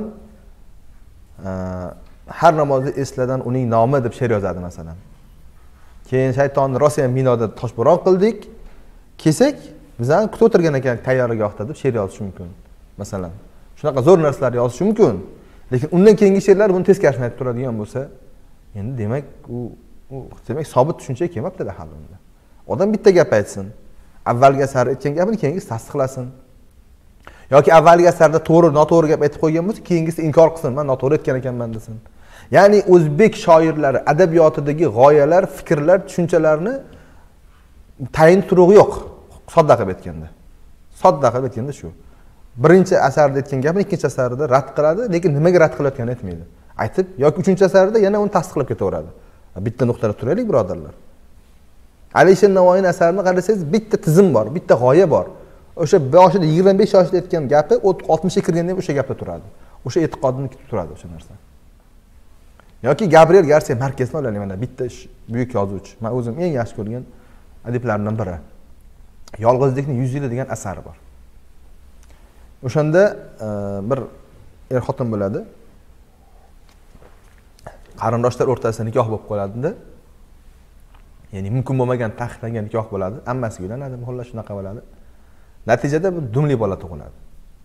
har namozda esladan uning nomi deb she'r yozadi masalan. Keyin shaytonni Rossiya Minoda toshbo'ron qildik, kesak bizani kutib o'tirgan ekan tayyorgarlikda deb she'r yozish mumkin masalan. Shunaqa zo'r narsalar yozish mumkin. Lekin undan keyingi she'rlar buni teskarisini aytib turadigan bo'lsa, endi demak demak sobit tushuncha kelmabdi-da hali unda. Odam bitta gap aytsin. Avvalgi asar aytgan gapini keyingisi tasdiqlasin. Yoki avvalgi asarda to'g'ri, noto'g'ri gap aytib qo'ygan bo'lsa, keyingisi inkor qilsin, men noto'g'ri aytgan ekanman desin. Ya'ni o'zbek shoirlari adabiyotidagi g'oyalar, fikrlar, tushunchalarni tayin turug'i yo'q. Sodda qilib aytganda. Sodda qilib aytganda shu. Birinchi asarda aytgan gapini ikkinchi asarda rad qiladi, lekin nimaga rad qilayotganini aytmaydi. Aytib yoki uchinchi asarda yana uni tasdiqlab ketaveradi. Bitta nuqtada turaylik, birodarlar. Alisher Navoiyning asarini qarasangiz, bitta tizim bor, bitta g'oya bor. O'sha boshida 25 yoshda aytgan gapi 60 ga kirganda ham o'sha gapda turadi. O'sha e'tiqodini kutib turadi o'sha narsa. Yoki Gabriel Garcia Marquezni olaylik, mana bitta buyuk yozuvchi. Men o'zim eng yaxshi ko'rgan adiblardan biri. Yolg'izlikning 100 yili degan asari bor. O'shanda bir xotin bo'ladi. Qarindoshlar o'rtasida nikoh bo'lib qoladi-da. Ya'ni mumkin bo'lmagan taqiqlangan nikoh bo'ladi. Ammasi uylanadi, xullas shunaqa bo'ladi. Natijada bir dumli bola tug'iladi.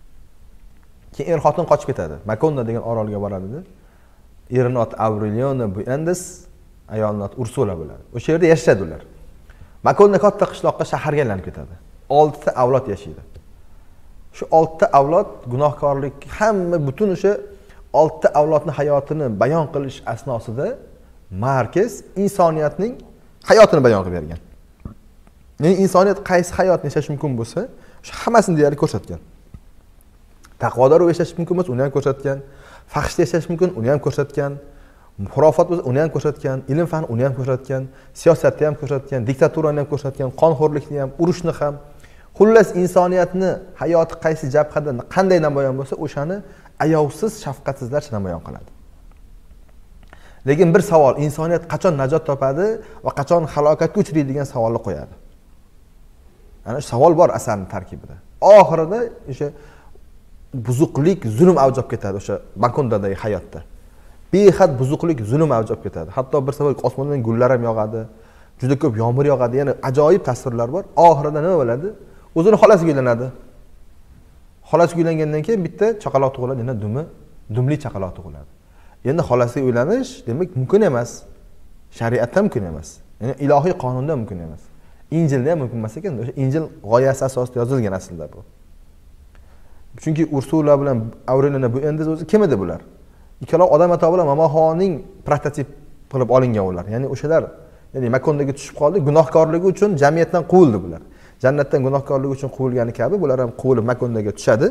Keyin xotin qochib ketadi. Makonda degan orolga boradi-da. Erining oti Aureliano Buendes, ayolning oti Ursula bo'ladi. O'sha yerda yashashadi ular. Makonda katta qishloqqa shaharga aylanib ketadi. 6 ta avlod yashaydi. Shu 6 ta avlod gunohkorlik, hamma butun o'sha 6 ta avlodning hayotini bayon qilish asnosida Marquez insoniyatning hayotini bayon qilib bergan. Ya'ni insoniyat qaysi hayotni yashash mumkin bo'lsa, o'sha hammasini deyarli ko'rsatgan. Taqvodor yashash mumkin bo'lsa, uni ham ko'rsatgan. Fahshda yashash mumkin, uni ham ko'rsatgan. Xurofot bo'lsa, uni ham ko'rsatgan. Ilm fan uni ham ko'rsatgan. Siyosatni ham ko'rsatgan, diktaturani ham ko'rsatgan, qonxo'rlikni ham, urushni ham. Xullas insoniyatni hayoti qaysi jabhada qanday namoyon bo'lsa, o'shani ayovsiz, shafqatsizlarcha namoyon qiladi. Lekin bir savol, insoniyat qachon najot topadi va qachon halokatga uchraydi degan savolni qo'yadi. Ana shu savol bor asarning tarkibida. Oxirida o'sha buzuqlik, zulm avj olib ketadi o'sha Makondadagi hayotda. Behad buzuqlik, zulm avj olib ketadi. Hatto bir savol osmondan gullar ham yog'adi, juda ko'p yomg'ir yog'adi, ya'ni ajoyib tasvirlar bor. Oxirida nima bo'ladi? O'zini xolasiga uylanadi. Xolasiga uylangandan keyin bitta chaqaloq tug'iladi, yana dumli chaqaloq tug'iladi. Endi xolasiga uylanish demak mumkin emas. Shariatda mumkin emas. Ya'ni ilohiy qonunda mumkin emas. Injilda ham mumkin emas ekan. O'sha Injil g'oyasi asosida yozilgan aslida bu. Chunki Ursula bilan Aureliano Buendes o'zi kim edi bular? Ikkala odam ato bilan Mamaxonning prototip qilib olingan ular. Ya'ni o'shalar, ya'ni Makondaga tushib qoldi, gunohkorligi uchun jamiyatdan quvildi bular. Jannatdan gunohkorligi uchun quvilgani kabi bular ham quvilib Makondaga tushadi.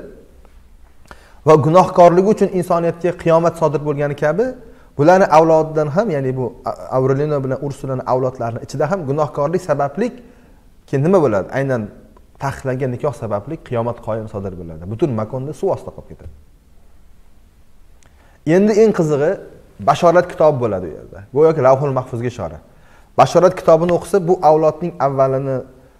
Va gunohkorligi uchun insoniyatga qiyomat sodir bo'lgani kabi bularning avlodidan ham, ya'ni bu Aureliano bilan Ursulaning avlodlarining ichida ham gunohkorlik sababli keyin nima bo'ladi? Aynan taqiqlangan nikoh sababli qiyomat qoyim sodir bo'ladi. Butun Makonda suv ostida qolib ketadi. Endi eng qizig'i bashorat kitobi bo'ladi u yerda. Go'yoki Lavhul Mahfuzga ishora. Bashorat kitobini o'qisa, bu avlodning avvalini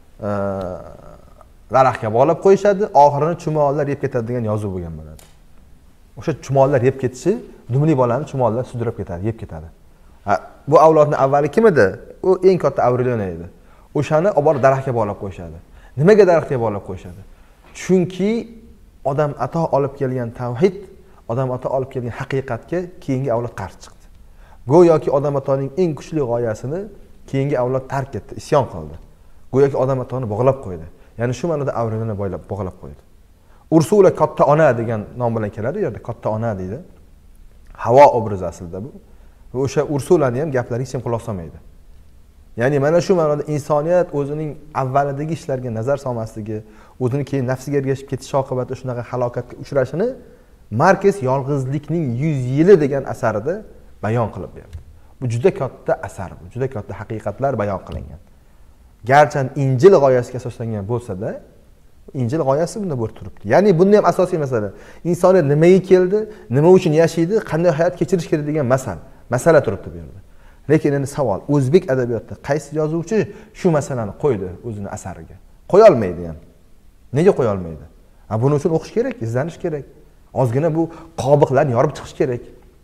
daraxtga bog'lab qo'yishadi, oxirini chumollar yeb ketadi degan yozuv bo'lgan bo'ladi. O'sha chumollar yeb ketishi, dumli bolani chumollar sudrab ketadi, yeb ketadi. Bu avlodning avvali kim edi? U eng katta Aureliano edi. O'shani olib borib daraxtga bog'lab qo'yishadi. Nimaga daraxtga bog'lab qo'yishadi? Chunki odam ato olib kelgan tavhid, odam ato olib kelgan haqiqatga keyingi avlod qarshi chiqdi. Go'yoki odam atoning eng kuchli g'oyasini keyingi avlod tark etdi, isyon qildi. Go'yoki odam atoni bog'lab qo'ydi. Ya'ni shu ma'noda Aureliano bog'lab qo'ydi. Ursula katta ona degan nom bilan keladi, u yerda katta ona deydi. Havo obrazi aslida bu. Va o'sha Ursulani ham gaplariga hech kim quloq solmaydi. Ya'ni mana shu ma'noda insoniyat o'zining avvalidagi ishlarga nazar solmasligi, o'zini keyin nafsiga ergashib ketish oqibatida shunaqa halokatga uchrashini Marquez Yolg'izlikning 100 yili degan asarida bayon qilib berdi. Bu juda katta asar, bu juda katta haqiqatlar bayon qilingan. Garchi Injil g'oyasiga asoslangan bo'lsa-da, Injil g'oyasi bunda bo'lib turibdi. Ya'ni bunda ham asosiy masala insoniyat nimaga keldi, nima uchun yashaydi, qanday hayot kechirish kerak degan masala turibdi bu yerda. Lekin endi savol, o'zbek adabiyotida qaysi yozuvchi shu masalani qo'ydi o'zining asariga? Qo'ya olmaydi ham. Nega qo'ya olmaydi? Buning uchun o'qish kerak, izlanish kerak. Ozgina bu qobiqlarni yorib chiqish kerak.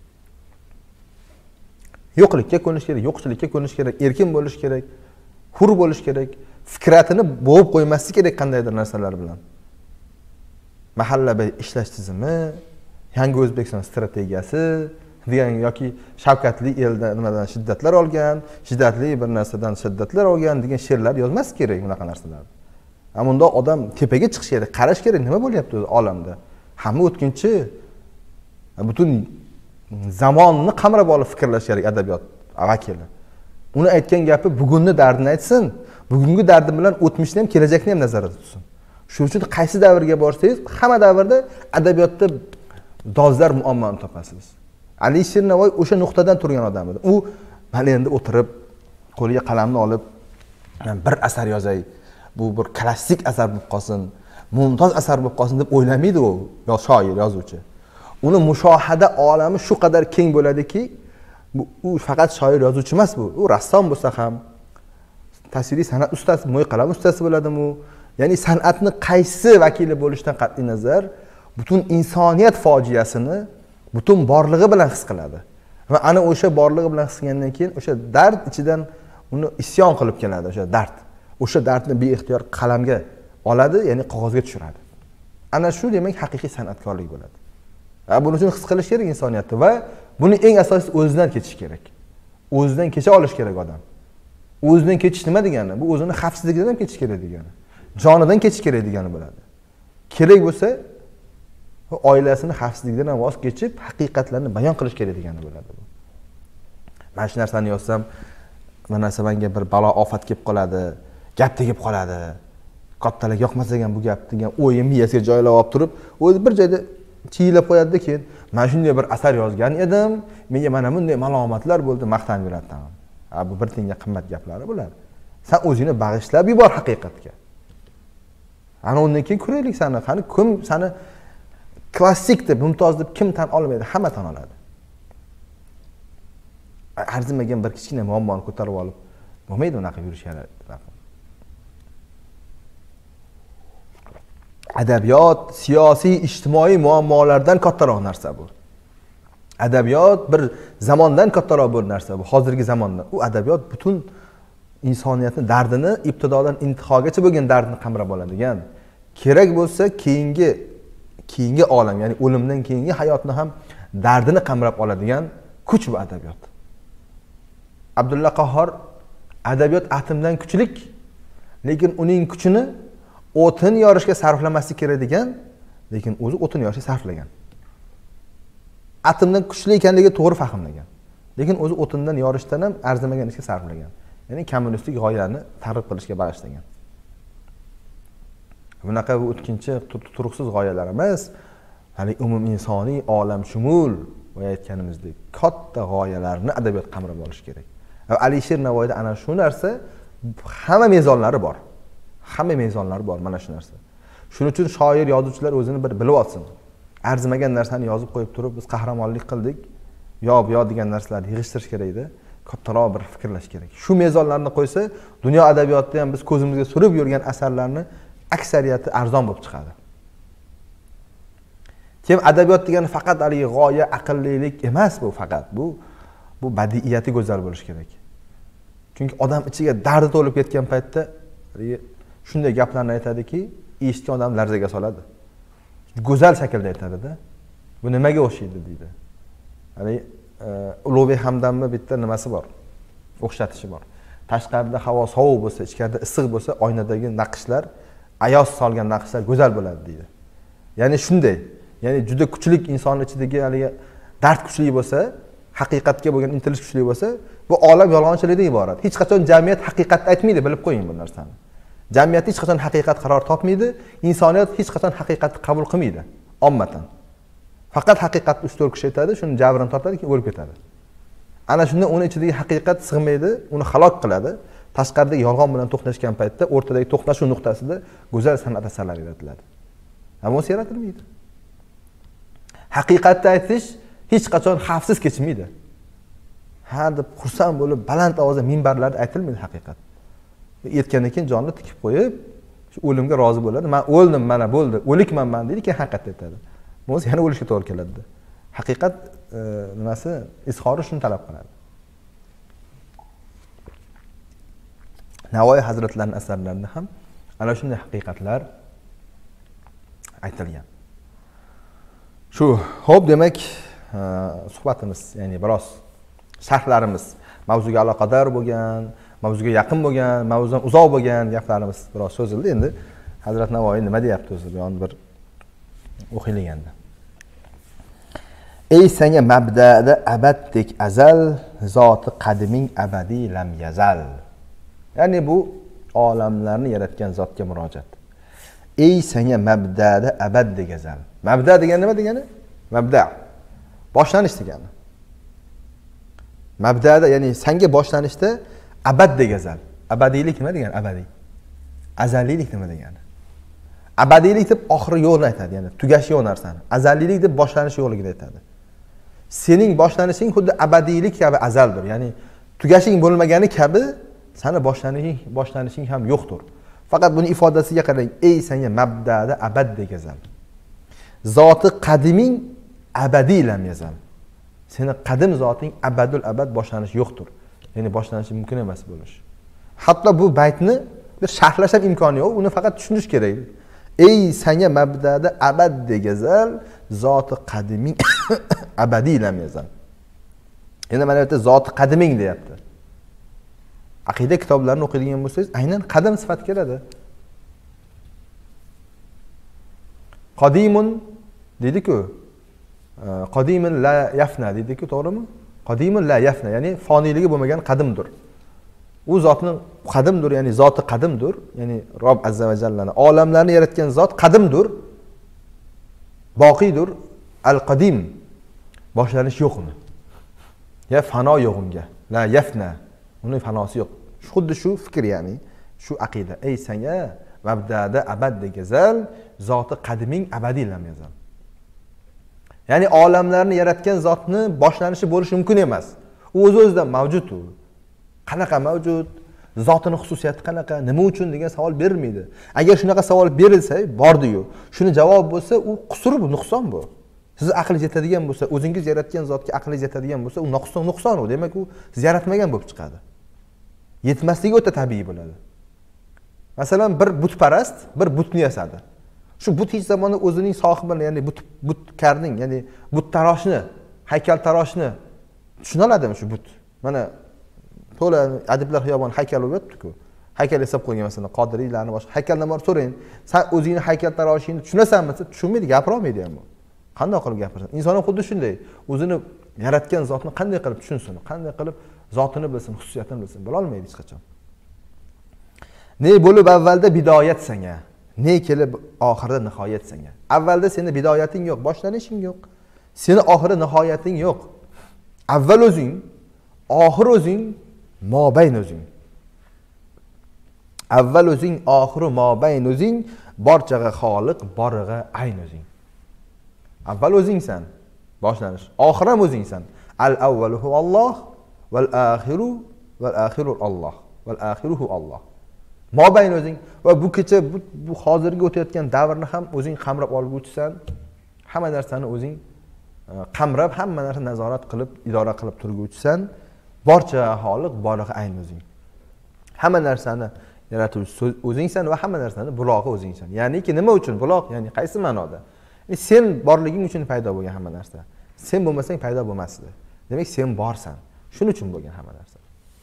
Yo'qlikka ko'nish kerak, yo'qchilikka ko'nish kerak, erkin bo'lish kerak, hur bo'lish kerak, fikratini bo'g'ib qo'ymaslik kerak qandaydir narsalar bilan. Mahallaviy ishlash tizimi, yangi O'zbekiston strategiyasi degan yoki Shavkatli elda nimadan shiddatlar olgan, shiddatli bir narsadan shiddatlar olgan degan she'rlar yozmas kerak bunaqa narsalarni. Ammo odam tepaga chiqish kerak, qarash kerak, nima bo'lyapti olamda. Hamma o'tkinchi, butun zamonni qamrab olib fikrlash kerak adabiyot vakili. Uni aytgan gapi bugunni dardini aytsin, bugungi dardi bilan o'tmishni ham kelajakni ham nazarda tutsin. Shuning uchun qaysi davrga borsangiz, hamma davrda adabiyotda dolzarb muammoni topasiz. Alisher Navoiy o'sha nuqtadan turgan odam edi. U mana endi o'tirib, qo'liga qalamni olib, bir asar yozay, bu bir klassik asar bo'lib qolsin, mumtoz asar bo'lib qolsin deb o'ylamaydi u, shoir, yozuvchi. Uni mushohada olami shu qadar keng bo'ladiki, u faqat shoir, yozuvchi emas bu. U rassom bo'lsa ham, tasviriy san'at ustasi, mo'y qalam ustasi bo'ladimi u? Ya'ni san'atni qaysi vakili bo'lishdan qat'iy nazar, butun insoniyat fojiasini butun borlig'i bilan his qiladi. Va ana o'sha borlig'i bilan his qilgandan keyin o'sha dard ichidan uni isyon qilib keladi, o'sha dard. O'sha dardni beixtiyor qalamga oladi, ya'ni qog'ozga tushiradi. Ana shu demak haqiqiy san'atkorlik bo'ladi. Buning uchun his qilish kerak insoniyatni va buni eng asosiysi o'zidan kechish kerak. O'zidan kecha olish kerak odam. O'zidan kechish nima degani? Bu o'zini xavfsizligidan ham kechish kerak degani. Jonidan kechish kerak degani bo'ladi. Kerak bo'lsa oilasini xavfsizligidan ham voz kechib, haqiqatlarni bayon qilish kerak degani bo'ladi bu. Men shu narsani yozsam, bu narsa menga bir balo ofat kelib qoladi, gap tegib qoladi. Kattalar yoqmas ekan bu gap degan o'yi miyasiga joylab olib turib, o'zi bir joyda chiyilib qo'yadi keyin, men shunday bir asar yozgan edim, menga mana bunday malomatlar bo'ldi, maqtanib yuradi tamam. Bu bir tenga qimmat gaplari bular. Sen o'zingni bag'ishlab yubor haqiqatga. Ana undan keyin ko'raylik seni, qani kim seni klassik deb, mumtoz deb kim tan olmaydi? Hamma tan oladi. Arzimagan bir kichkina muammoni ko'tarib olib, bo'lmaydi unaqa yurishlar. Adabiyot siyosiy, ijtimoiy muammolardan kattaroq narsa bu. Adabiyot bir zamondan kattaroq bir narsa bu, hozirgi zamondan. U adabiyot butun insoniyatning dardini ibtidodan intihogacha bo'lgan dardni qamrab oladigan, kerak bo'lsa keyingi olam, ya'ni o'limdan keyingi hayotni ham dardini qamrab oladigan kuch bu adabiyot. Abdulla Qahhor adabiyot atomdan kuchlik, lekin uning kuchini o'tin yorishga sarflamaslik kerak degan, lekin o'zi o'tin yorishga sarflagan. Atomdan kuchli ekanligi to'g'ri fahmlagan, lekin o'zi o'tindan yorishdan ham arzimagan ishga sarflagan. Ya'ni kommunistik g'oyalarni targ'ib qilishga bag'ishlagan. Bunaqa bu o'tkinchi, turuqsiz g'oyalar emas, hali umuminsoniy, olamshumul va aytganimizdek katta g'oyalarni adabiyot qamrab olish kerak. Va Alisher Navoiyda ana shu narsa hamma mezonlari bor. Hamma mezonlari bor mana shu narsa. Shuning uchun shoir, yozuvchilar o'zini bir bilib olsin. Arzimagan narsani yozib qo'yib turib, biz qahramonlik qildik, yo degan narsalarni yig'ishtirish kerak edi. Kattaroq bir fikrlash kerak. Shu mezonlarni qo'ysa, dunyo adabiyotida ham biz ko'zimizga surib yurgan asarlarni aksariyati arzon bo'lib chiqadi. Kim adabiyot degani faqat haligi g'oya, aqllilik emas bu faqat. Bu badiiyati go'zal bo'lishi kerak. Chunki odam ichiga dardi to'lib ketgan paytda shunday gaplarni aytadiki, eshitgan odam larzaga soladi. Go'zal shaklda aytadi-da. Bu nimaga o'xshaydi deydi. Ya'ni Ulug'bek Hamdamning bitta nimasi bor. O'xshatishi bor. Tashqarida havo sovuq bo'lsa, ichkarida issiq bo'lsa, oynadagi naqshlar, ayoz solgan naqshlar go'zal bo'ladi deydi. Ya'ni shunday. Ya'ni juda kuchli inson ichidagi haligi dard kuchli bo'lsa, haqiqatga bo'lgan intilish kuchli bo'lsa, bu olam yolg'onchilikdan iborat. Hech qachon jamiyat haqiqatni aytmaydi, bilib qo'ying bu narsani. Jamiyat hech qachon haqiqat qaror topmaydi, insoniyat hech qachon haqiqatni qabul qilmaydi, ommatan. Faqat haqiqatni 3-4 kishi aytadi, shuni jabrini tortadi, keyin o'lib ketadi. Ana shunda uni ichidagi haqiqat sig'maydi, uni halok qiladi. tashqaridagi yolg'on bilan to'qnashgan paytda o'rtadagi to'qnashuv nuqtasida go'zal san'at asarlari yaratiladi. Bo'lmasa yaratilmaydi. Haqiqatni aytish hech qachon xavfsiz kechmaydi. Deb xursand bo'lib baland ovozda minbarlarda aytilmaydi haqiqat. Yetgandan keyin jonni tikib qo'yib, shu o'limga rozi bo'ladi. Men o'ldim, mana bo'ldi, o'likman men deydi, keyin haqiqatni aytadi. Bo'lmasa yana o'lishga to'g'ri keladi. Haqiqat nimasi izhori shuni talab qiladi. Navoiy hazratlarining asarlarida ham ana shunday haqiqatlar aytilgan. Shu, xo'p, demak, suhbatimiz, ya'ni biroz sharhlarimiz mavzuga aloqador bo'lgan, mavzuga yaqin bo'lgan, mavzudan uzoq bo'lgan gaplarimiz biroz so'zildi. Endi Hazrat Navoiy nima deyapti o'zi, bu yon bir o'qiylik endi. Ey senga mabdada abaddek azal, zoti qadiming abadiy lam yazal. Ya'ni bu olamlarni yaratgan zotga murojaat. Ey senga mabdada abaddek azal. Mabda degan nima degani? Mabda boshlanish degani. Mabdada ya'ni senga boshlanishda abaddek azal. Abadiylik nima degani? Abadiy. Azaliylik nima degani? Abadiylik deb oxiri yo'lni aytadi, ya'ni tugashi yo'q narsani. Azaliylik deb boshlanish yo'qligini aytadi. Sening boshlanishing xuddi abadiylik kabi azaldir. Ya'ni tugashing bo'lmagani kabi seni boshlanishing ham yo'qdir. Faqat buni ifodasiga qarang. Ey senga mabdada abaddek azal. Zoti qadiming abadiy lam yazal. Seni qadim zoting abadul abad boshlanish yo'qdir. Ya'ni boshlanishi mumkin emas bo'lish. Hatto bu baytni bir sharhlash ham imkoni yo'q, uni faqat tushunish kerak. Ey senga mabdada abaddek azal, zoti qadiming abadiy lam yazal. Endi mana bu yerda zoti qadiming deyapti. Aqida kitoblarini o'qiydigan bo'lsangiz, aynan qadim sifat keladi. Qadimun dedi-ku, qadimun la yafna dedi-ku, to'g'rimi? Qadimun la yafna, ya'ni foniyligi bo'lmagan qadimdir. U zotning qadimdir, ya'ni zoti qadimdir, ya'ni Robb azza va jallani olamlarni yaratgan zot qadimdir. Boqiydir, al-qadim. Boshlanish yo'q uni. Ya fano yo'q unga. La yafna. Uning fanosi yo'q. Xuddi shu fikr, ya'ni shu aqida. Ey senga mabdada abaddek azal, zoti qadiming abadiy lam yazal. Ya'ni olamlarni yaratgan zotni boshlanishi bo'lishi mumkin emas. U o'z-o'zidan mavjud u. Qanaqa mavjud? Zotining xususiyati qanaqa? Nima uchun degan savol berilmaydi. Agar shunaqa savol berilsa, bordi-yu. Shuni javob bo'lsa, u qusur bu, nuqson bu. Siz aql yetadigan bo'lsa, o'zingiz yaratgan zotga aql yetadigan bo'lsa, u nuqson u. Demak, u siz yaratmagan bo'lib chiqadi. Yetmasligi o'ta tabiiy bo'ladi. Masalan, bir butparast bir butni yasadi. Shu but hech zamonda o'zining sohibini, ya'ni butkarning, ya'ni buttaroshni, haykaltaroshni tushuna oladimi shu but? Mana to'la adiblar xiyobon haykal o'yibdi-ku. Haykal yasab qo'ygan, masalan, Qodiriylarni boshqa haykaldan borib so'rang. Sen o'zingni haykaltaroshingni tushunasanmi? Tushunmaydi, gapirolmaydi ham bu. Qanday qilib gapirsan? Inson ham xuddi shunday. O'zini yaratgan zotni qanday qilib tushunsin, qanday qilib zotini bilsin, xususiyatini bilsin, bila olmaydi hech qachon. Ne bo'lib avvalda bidoyat senga, ne kelib oxirida nihoyat senga. Avvalda seni bidoyating yo'q, boshlanishing yo'q. Seni oxirida nihoyating yo'q. Avval o'zing, oxir o'zing, mobayn o'zing. Avval o'zing, oxiru mobayn o'zing, barchaga xoliq, borig'a ayn o'zing. Avval o'zingsan, boshlanish. Oxir ham o'zingsan. Al-avvaluhu Alloh val axiru Alloh val axiruhu Alloh. Mobayn o'zing va bu kecha bu hozirgi o'tayotgan davrni ham o'zing qamrab olguvchisan. Hamma narsani o'zing qamrab, hamma narsani nazorat qilib, idora qilib turguvchisan. Barcha xoliq, borig'a ayn o'zing. Hamma narsani yaratuvchi o'zingsan va hamma narsani bulog'i o'zingsan. Ya'niki nima uchun buloq? Ya'ni qaysi ma'noda? Sen borliging uchun paydo bo'lgan hamma narsa. Sen bo'lmasang paydo bo'lmasdi. Demak, sen borsan. Shuning uchun bo'lgan hamma narsa.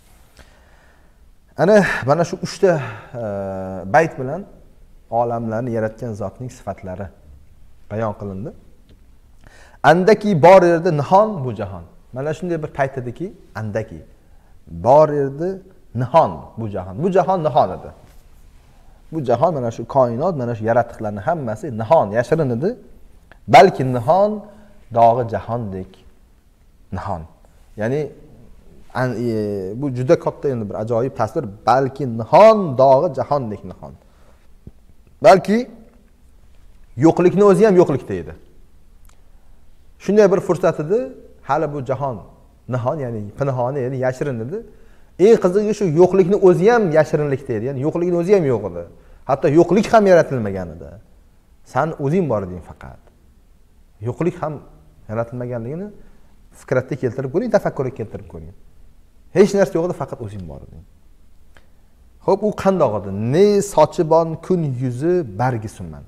Ana mana shu 3 ta bayt bilan olamlarni yaratgan zotning sifatlari bayon qilindi. Andaki bor yerda nihon bu jahon. Mana shunday bir payt ediki, andaki bor yerda nihon bu jahon. Bu jahon nihon edi. Bu jahon mana shu koinot, mana shu yaratiqlarning hammasi nihon, yashirin edi. Balki nihon dog'i jahondek nihon. Ya'ni bu juda katta endi bir ajoyib tasvir. Balki nihon dog'i jahondek nihon. Balki yo'qlikni o'zi ham yo'qlikda edi. Shunday bir fursat edi, hali bu jahon nihon, ya'ni pinhoni, ya'ni yashirin edi. Eng qizig'i shu yo'qlikni o'zi ham yashirinlikda edi, ya'ni yo'qlikni o'zi ham yo'q edi. Hatto yo'qlik ham yaratilmagan edi. Sen o'zing bor eding faqat. Yo'qlik ham yaratilmaganligini fikratga keltirib ko'ring, tafakkurga keltirib ko'ring. Hech narsa yo'q edi, faqat o'zing bor eding. Xo'p, u qandoq edi? Ne sochibon kun yuzi bargi suman.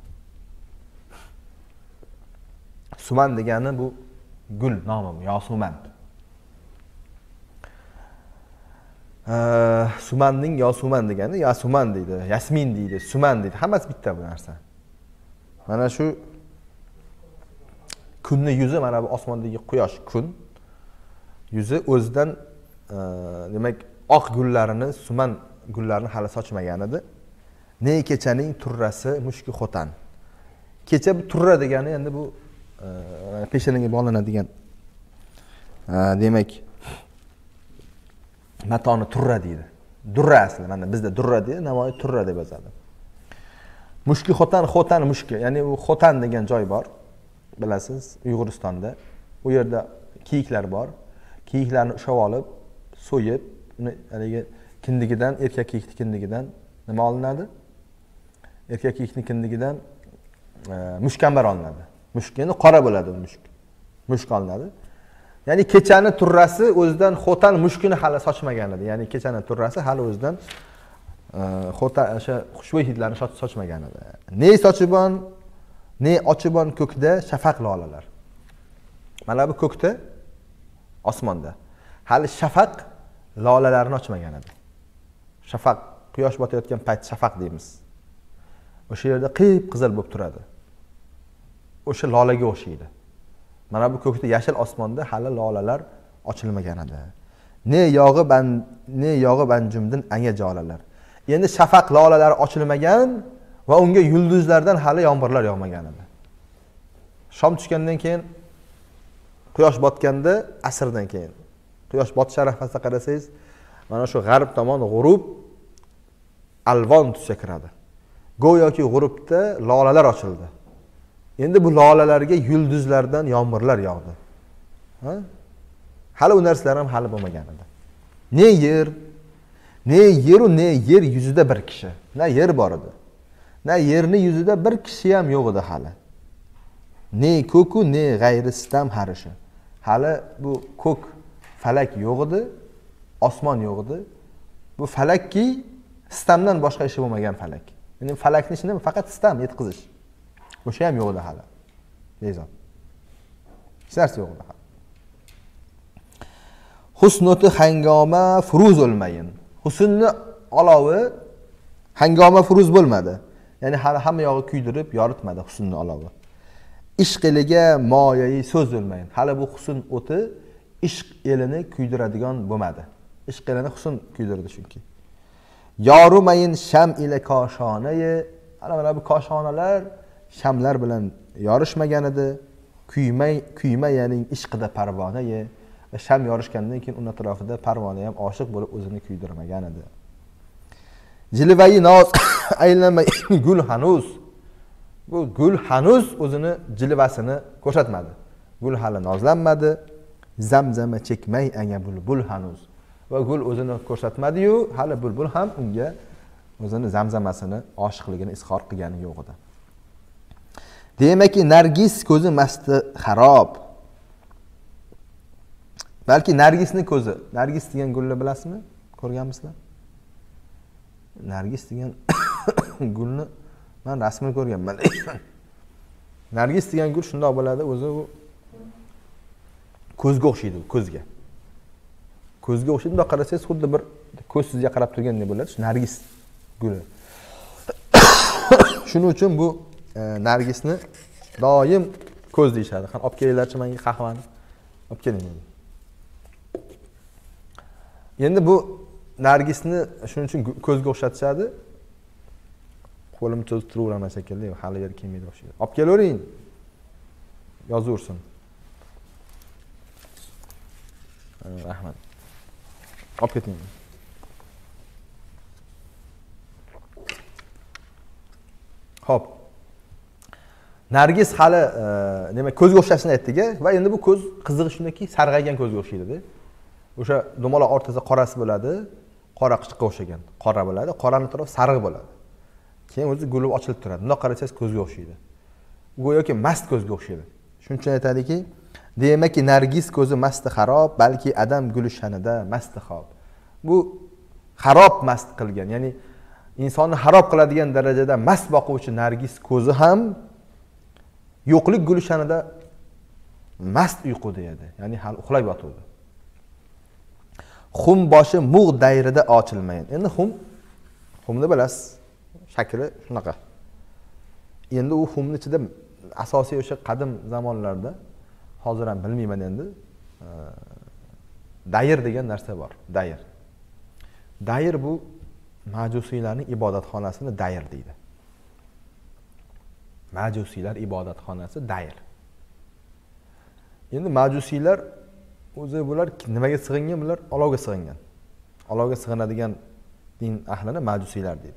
Suman degani bu gul nomi, yosuman. Sumanning yosuman degani yasuman deydi, yasmin deydi, suman deydi. Hammasi bitta bu narsa. Mana shu kunni yuzi, mana bu osmondagi quyosh kun yuzi o'zidan demak oq gullarini, suman gullarini hali sochmagan edi. Ne kechaning turrasi mushki xotan. Kecha bu turra degani endi bu peshanaga bog'lanadigan demak matoni turra deydi. Durra asli, mana bizda durra deydi, Navoiy turra deb yozadi. Mushki xotan, xotan mushki, ya'ni u xotan degan joy bor. Bilasiz, Uyg'uristonda. U yerda kiyiklar bor. Kiyiklarni ushlab olib, so'yib, uni haligi kindigidan, erkak kiyikning kindigidan nima olinadi? Erkak kiyikning kindigidan mushkambar olinadi. Mushk endi qora bo'ladi mushk. Mushk olinadi. Ya'ni kechani turrasi o'zidan xotan mushkini hali sochmagan edi. Ya'ni kechani turrasi hali o'zidan xotan o'sha xushbo'y hidlarni sochmagan edi. Ne sochibon, ne ochibon ko'kda shafaq lolalar. Mana bu ko'kda, osmonda hali shafaq lolalarni ochmagan edi. Shafaq, quyosh botayotgan payt shafaq deymiz. O'sha yerda qip-qizil bo'lib turadi. O'sha lolaga o'xshaydi. Mana bu ko'kda, yashil osmonda hali lolalar ochilmagan edi. Ne yog'i banjumdin anga jolalar. Endi shafaq lolalari ochilmagan va unga yulduzlardan hali yomg'irlar yog'magan edi. Shom tushgandan keyin, quyosh botganda, asrdan keyin, quyosh botish arafasida qarasangiz, mana shu g'arb tomon g'urub alvon tusga kiradi. Go'yoki g'urubda lolalar ochildi. Endi bu lolalarga yulduzlardan yomg'irlar yog'di. Hali u narsalar ham hali bo'lmagan edi. Ne yeru ne yer yuzida bir kishi. Na yer bor edi. Na yerni yuzida bir kishi ham yo'q edi hali. Ne ko'ku ne g'ayri sistam harishi. Hali bu ko'k falak yo'q edi, osmon yo'q edi. Bu falakki sistamdan boshqa ishi bo'lmagan falak. Endi falakning ishini faqat sistam yetqizish. O'sha ham yo'q edi hali. Bezon. Hech narsa yo'q edi hali. Husnoti hangoma furuz olmayin. Husnni olovi hangoma furuz bo'lmadi. Ya'ni hali hamma yog'i kuydirib yoritmadi husnni olovi. Ishq eliga moyayi so'z olmayin. Hali bu husn o'ti ishq elini kuydiradigan bo'lmadi. Ishq elini husn kuydirdi chunki. Yorumayin sham ile koshonayi. Mana bu koshonalar shamlar bilan yorishmagan edi. Kuymay ya'ni ishqida parvonayi. Sham yorishgandan keyin uning atrofida parvona ham oshiq bo'lib o'zini kuydirmagan edi. Jilvayi noz aylanmay gul hanuz. Bu gul hanuz o'zini jilvasini ko'rsatmadi. Gul hali nozlanmadi. Zamzama chekmay anga bulbul hanuz. Va gul o'zini ko'rsatmadi-yu, hali bulbul ham unga o'zini zamzamasini, oshiqligini izhor qilgani yo'q edi. Demakki, Nargis ko'zi masti xarob. Balki Nargisni ko'zi. Nargis degan gulni bilasizmi? Ko'rganmisizlar? Nargis degan gulni men rasmini ko'rganman. Nargis degan gul shundoq bo'ladi, o'zi u ko'zga o'xshaydi, ko'zga. Ko'zga o'xshaydi, bundoq qarasangiz xuddi bir ko'z sizga qarab turgandek bo'ladi, shu Nargis guli. Shuning uchun bu Nargisni doim ko'z deyshadi. Qani olib kelinglarchi menga qahvani. Olib keling. Endi bu Nargisni shuning uchun ko'zga o'xshatishadi. Qo'lim cho'zib turaveraman shekilli, hali yer kelmaydi o'xshaydi. Olib kelavering. Yozaversin. Rahmat. Olib keting. Xo'p. Nargis hali demak ko'zga o'xshashini aytdik va endi bu ko'z qizig'i shundaki sarg'aygan ko'zga o'xshaydi-da. O'sha dumaloq o'rtasida qorasi bo'ladi, qora qichiqqa o'xshagan. Qora bo'ladi, qoraning tarafi sariq bo'ladi. Keyin o'zi gulib ochilib turadi. Bundoq qarasangiz ko'zga o'xshaydi. Go'yoki mast ko'zga o'xshaydi. Shuning uchun aytadiki, demakki nargis ko'zi masti xarob, balki adam gulshanida masti xob. Bu xarob mast qilgan, ya'ni insonni xarob qiladigan darajada mast boquvchi nargis ko'zi ham yo'qlik gulshanida mast uyquda edi, ya'ni hali uxlab yotuvdi. Xum boshi mug' dayrida ochilmayin. Endi xumni bilasiz, shakli shunaqa. Endi u xumning ichida asosiy o'sha qadim zamonlarda, hozir ham bilmayman endi, dayr degan narsa bor. Dayr bu majusiylarning ibodatxonasini dayr deydi. Majusiylar ibodatxonasi dayr. Endi majusiylar o'zi bular nimaga sig'ingan? Bular olovga sig'ingan. Olovga sig'inadigan din ahlini majusiylar deydi.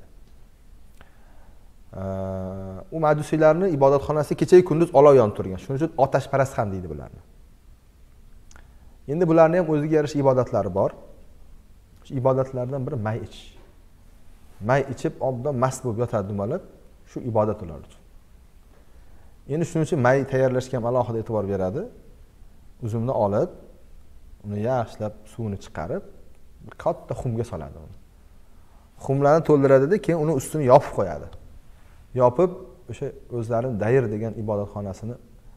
U majusiylarning ibodatxonasi kecha-yu kunduz olov yonib turgan. Shuning uchun otashparast ham deydi bularni. Endi bularning ham o'ziga yarasha ibodatlari bor. Shu ibodatlardan biri may ichish. May ichib obdan mast bo'lib yotadi dumalab, shu ibodat ular uchun. Endi shuning uchun may tayyorlashga ham alohida e'tibor beradi. Uzumni olib, uni yaxshilab suvini chiqarib, bir katta xumga soladi uni. Xumlarni to'ldiradi-da, keyin uni ustini yopib qo'yadi. Yopib, o'sha o'zlarining dayr degan ibodatxonasini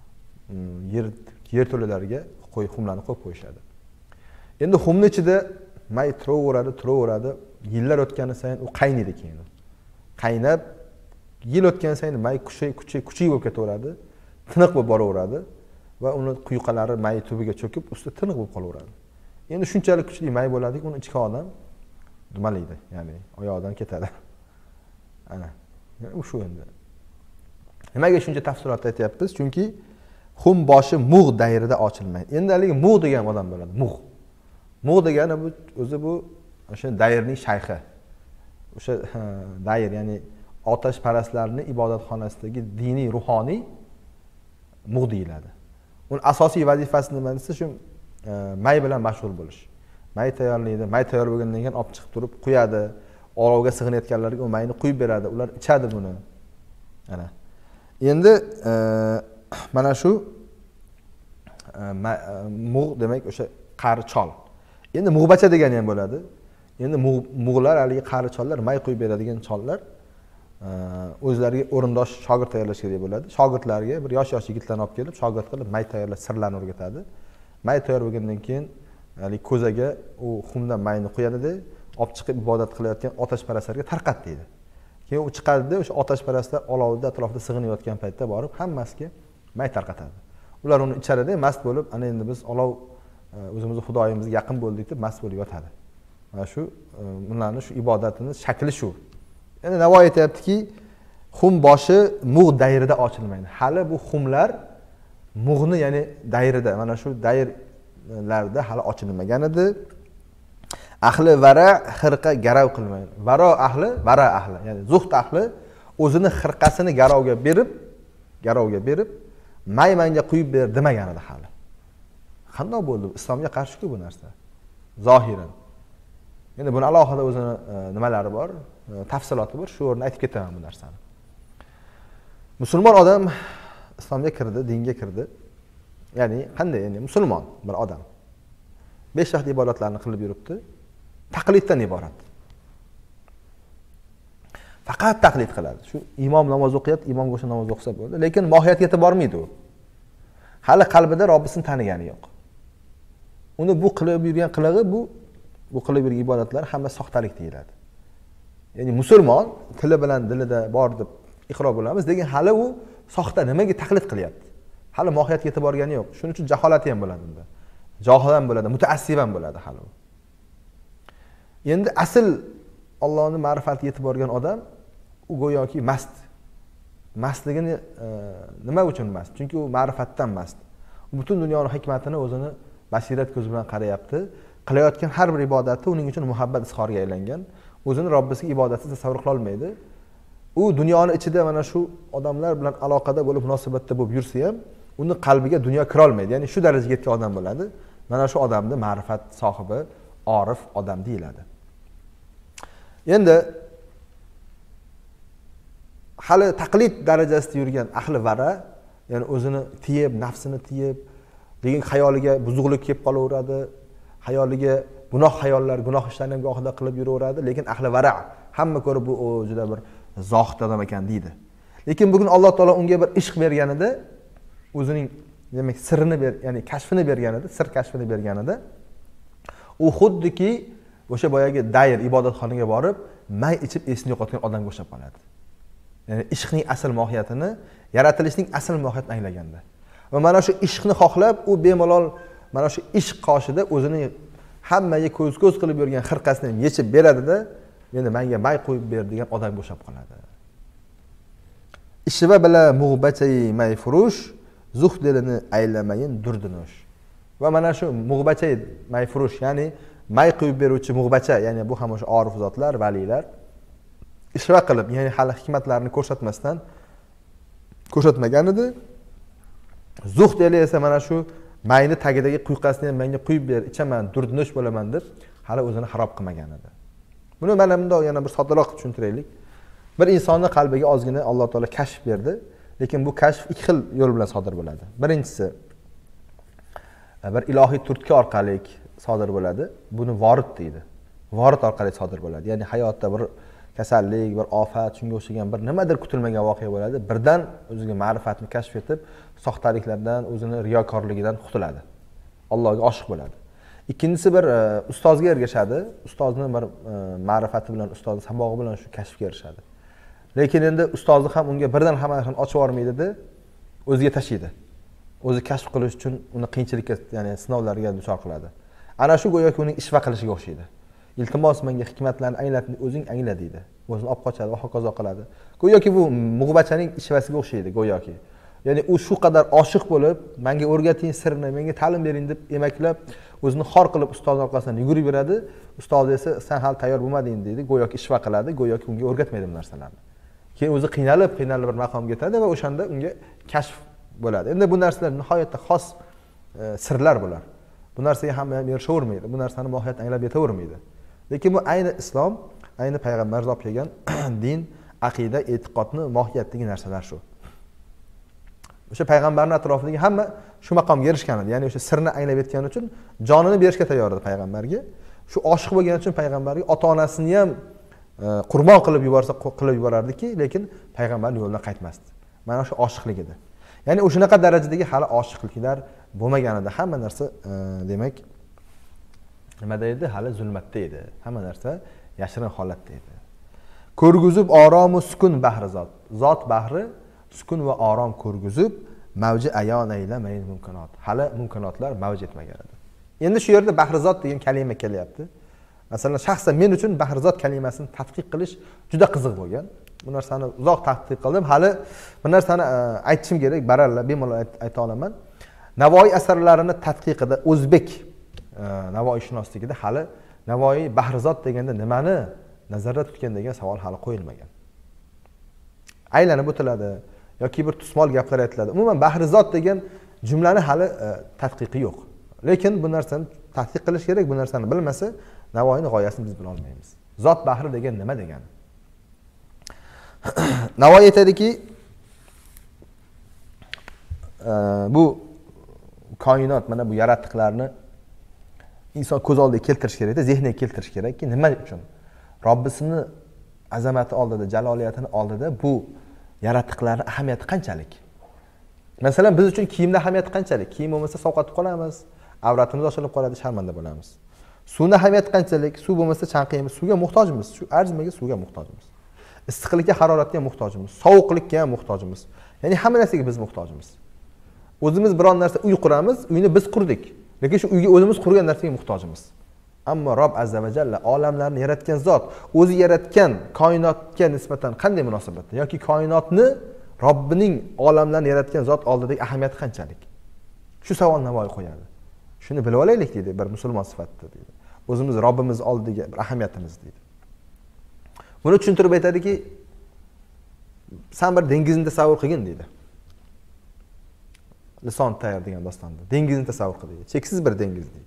yer to'lalariga xumlarni qo'yib qo'yishadi. Endi xumning ichida may turaveradi. Yillar o'tgani sayin u qaynaydi keyin. Qaynab, yil o'tgan sayin may kuchayib bo'lib ketaveradi, tiniq bo'lib boraveradi va uni quyqalari may tubiga cho'kib, usti tiniq bo'lib qolaveradi. Endi shunchalik kuchli may bo'ladiki, uni ichgan odam dumalaydi, ya'ni oyoqdan ketadi. Ana. U shu endi. Nimaga shuncha tafsilotda aytyapmiz? Chunki xum boshi mug' dayrida ochilmaydi. Endi haligi mug' degan odam bo'ladi, mug'. Mug' degani bu o'zi bu o'sha dayrning shayxi. O'sha dayr, ya'ni otashparastlarning ibodatxonasidagi diniy, ruhoniy mug' deyiladi. Uning asosiy vazifasi nima desa, shu may bilan mashg'ul bo'lish. May tayyorlaydi, may tayyor bo'lgandan keyin olib chiqib turib qo'yadi. Olovga sig'inayotganlarga u mayni quyib beradi, ular ichadi buni. Ana. Endi mana shu mug' demak o'sha qari chol. Endi mug'bacha degani ham bo'ladi. Endi mug'lar, haligi qari chollar, may quyib beradigan chollar o'zlariga o'rindosh shogird tayyorlash kerak bo'ladi. Shogirdlarga bir yosh yigitlarni olib kelib, shogird qilib may tayyorlash sirlarini o'rgatadi. May tayyor bo'lgandan keyin haligi ko'zaga u xumdan mayni qo'yadi-da, olib chiqib ibodat qilayotgan otashparastlarga tarqatdi. Keyin u chiqadi-da, o'sha otashparastlar olovda atrofida sig'inayotgan paytda borib hammasiga may tarqatadi. Ular uni icharida mast bo'lib, ana endi biz olov o'zimizni xudoyimizga yaqin bo'ldik deb mast bo'lib yotadi. Mana shu ularning shu ibodatini shakli shu. Endi Navoiy aytayaptiki, xum boshi mug' dayrida ochilmaydi. Hali bu xumlar mug'ni, ya'ni dayrida, mana shu dayrlarda hali ochilmagan edi. Ahli vara xirqa garov qilmaydi. Vara ahli, ya'ni zuhd ahli o'zini xirqasini garovga berib, maymanga quyib ber demagan edi hali. Qanday bo'ldi? Islomga qarshi-ku bu narsa. Zohiran. Endi buni alohida o'zini nimalari bor, tafsiloti bor, shu o'rinda aytib ketaman bu narsani. Musulmon odam islomga kirdi, dinga kirdi. Ya'ni qanday? Ya'ni musulmon bir odam 5 vaqt ibodatlarni qilib yuribdi. Taqliddan iborat. Faqat taqlid qiladi. Shu imom namoz o'qiyapti, imomga o'sha namoz o'qisa bo'ldi, lekin mohiyatga yetib bormaydi u. Hali qalbida Robbisini tanigani yo'q. Uni bu qilib yurgan qilig'i bu qilib yurgan ibodatlar hamma soxtalik deyiladi. Ya'ni musulmon tili bilan dilida bor deb iqror bo'lamiz, lekin hali u soxta, nimaga taqlid qilyapti? Hali mohiyatga yetib borgani yo'q. Shuning uchun jaholati ham bo'ladi unda. Johil ham bo'ladi, mutaassib ham bo'ladi hali u. Endi asl Allohning ma'rifatiga yetib borgan odam u go'yoki mast. Mastligini nima uchun mast? Chunki u ma'rifatdan mast. Butun dunyoning hikmatini o'zini basirat ko'zi bilan qarayapti. qilayotgan har bir ibodati uning uchun muhabbat izhoriga aylangan. O'zini Robbisiga ibodatsiz tasavvur qila olmaydi. U dunyoni ichida mana shu odamlar bilan aloqada bo'lib, munosabatda bo'lib yursa ham, uni qalbiga dunyo kira olmaydi. Ya'ni shu darajaga yetgan odam bo'ladi. Mana shu odamni ma'rifat sohibi, orif odam deyiladi. Endi hali taqlid darajasida yurgan ahli vara, ya'ni o'zini tiyib, nafsini tiyib, lekin xayoliga buzuqlik kelib qolaveradi, xayoliga gunoh xayollar, gunoh ishlarni gohida qilib yuraveradi, lekin ahli vara hamma ko'rib bu juda bir zohid odam ekan deydi. Lekin bugun Alloh taolo unga bir ishq berganida, o'zining demak sirrini ya'ni kashfini berganida, sir kashfini berganida, u xuddiki o'sha boyagi dayr ibodatxonaga borib, may ichib esini yo'qotgan odamga o'xshab qoladi. Ya'ni ishqning asl mohiyatini, yaratilishning asl mohiyatini anglaganda. Va mana shu ishqni xohlab, u bemalol mana shu ishq qoshida o'zining hammaga ko'z qilib yurgan xirqasini ham yechib beradida, endi menga may qo'yib ber degan odamga o'xshab qoladi. Ishva bila mug'bachay may furush, zuh dilini aylamayin durdinosh. Va mana shu mug'bachay may furush, ya'ni may qo'yib beruvchi mug'bacha, ya'ni bu ham o'sha orif zotlar, valilar ishva qilib, ya'ni hali hikmatlarini ko'rsatmagan edi. Zuh dili esa mana shu mayni tagidagi quyqasini ham menga quyib ber, ichaman, durdinosh bo'laman deb hali o'zini xarob qilmagan edi. Buni mana bundoq yana bir soddaroq tushuntiraylik. Bir insonni qalbiga ozgina Alloh taolo kashf berdi, lekin bu kashf ikki xil yo'l bilan sodir bo'ladi. Birinchisi bir ilohiy turtki orqali sodir bo'ladi. Buni vorid deydi. Vorid orqali sodir bo'ladi. Ya'ni hayotda bir kasallik, bir ofat, shunga o'xshagan bir nimadir kutilmagan voqea bo'ladi. Birdan o'ziga ma'rifatni kashf etib, soxtaliklardan, o'zini riyokorligidan qutuladi. Allohga oshiq bo'ladi. Ikkinchisi bir ustozga ergashadi. Ustozning bir ma'rifati bilan, ustozning sabog'i bilan shu kashfga erishadi. Lekin endi ustozi ham unga birdan hammasini ochib yormaydi-da, o'ziga tashiydi. O'zi kashf qilish uchun uni qiyinchilikka, ya'ni sinovlarga duchor qiladi. Ana shu go'yoki uning ishva qilishiga o'xshaydi. Iltimos menga hikmatlarni anglatni, o'zing angla deydi. O'zini olib qochadi va hokazo qiladi. Go'yoki bu mug'bachaning ishvasiga o'xshaydi go'yoki. Ya'ni u shu qadar oshiq bo'lib, menga o'rgating sirni, menga ta'lim bering deb emaklab, o'zini xor qilib ustoz orqasidan yugurib beradi. Ustoz esa sen hali tayyor bo'lmading deydi, go'yoki ishva qiladi, go'yoki unga o'rgatmaydi bu narsalarni. Keyin o'zi qiynalib bir maqomga yetadi va o'shanda unga kashf bo'ladi. Endi bu narsalar nihoyatda xos sirlar bular. Bu narsaga hamma ham erishavermaydi. Bu narsani mohiyatini anglab yetavermaydi. Lekin bu ayni islom, ayni payg'ambar olib kelgan din, aqida, e'tiqodni mohiyatdagi narsalar shu. O'sha payg'ambarning atrofidagi hamma shu maqomga erishgan edi. Ya'ni o'sha sirni anglab yetgani uchun jonini berishga tayyor edi payg'ambarga. Shu oshiq bo'lgani uchun payg'ambarga ota-onasini ham qurbon qilib yuborardiki, lekin payg'ambarning yo'lidan qaytmasdi. Mana shu oshiqlik edi. Ya'ni o'shunaqa darajadagi hali oshiqliklar bo'lmaganida hamma narsa demak nimada edi? Hali zulmatda edi. Hamma narsa yashirin holatda edi. Ko'rguzib oromu sukun bahri zot. Zot bahri sukun va orom ko'rguzib, mavji ayon aylamaydi mumkinot. Hali mumkinotlar mavj etmagan edi. Endi shu yerda bahri zot degan kalima kelyapti. Masalan, shaxsan men uchun bahri zot kalimasini tadqiq qilish juda qiziq bo'lgan. Bu narsani uzoq tadqiq qildim. Hali bir narsani aytishim kerak, baralla bemalol ayta olaman. Navoiy asarlarini tadqiqida o'zbek navoiyshunosligida hali Navoiy bahri zot deganda nimani nazarda tutgan degan savol hali qo'yilmagan. Aylanib o'tiladi yoki bir tusmol gaplar aytiladi. Umuman bahri zot degan jumlani hali tadqiqi yo'q. Lekin bu narsani tadqiq qilish kerak. Bu narsani bilmasa Navoiyning g'oyasini biz bila olmaymiz. Zot bahri degan nima degani? Navoiy aytadiki, bu koinot, mana bu yaratqiqlarni inson ko'z oldiga keltirish kerak, zehniga keltirish kerakki, nima uchun? Robbisini azamati oldida, jaloliyatini oldida bu yaratqiqlarning ahamiyati qanchalik? Masalan, biz uchun kiyimning ahamiyati qanchalik? Kiyim bo'lmasa sovqotib qolamiz, avratimiz ochilib qoladi, sharmanda bo'lamiz. Suvning ahamiyati qanchalik? Suv bo'lmasa chanqiymiz, suvga muhtojmiz, shu arzimaga suvga muhtojmiz. Issiqlikka, haroratga muhtojmiz, sovuqlikka ham muhtojmiz. Ya'ni hamma narsaga biz muhtojmiz. O'zimiz biron narsa uy quramiz, uyni biz qurdik. Lekin shu uyga o'zimiz qurgan narsaga muhtojmiz. Ammo Robb azza va jalla olamlarni yaratgan zot, o'zi yaratgan koinotga nisbatan qanday munosabatda yoki koinotni Robbining olamlarni yaratgan zot oldidagi ahamiyati qanchalik? Shu savol Navoiy qo'yadi. Shuni bilib olaylik deydi bir musulmon sifatida deydi. O'zimiz Robbimiz oldiga bir ahamiyatimiz deydi. Buni tushuntirib aytadiki, sen bir dengizni tasavvur qilgin deydi. Lison tayyor degan dostonda. Dengizni tasavvur qil deydi. Cheksiz bir dengiz deydi.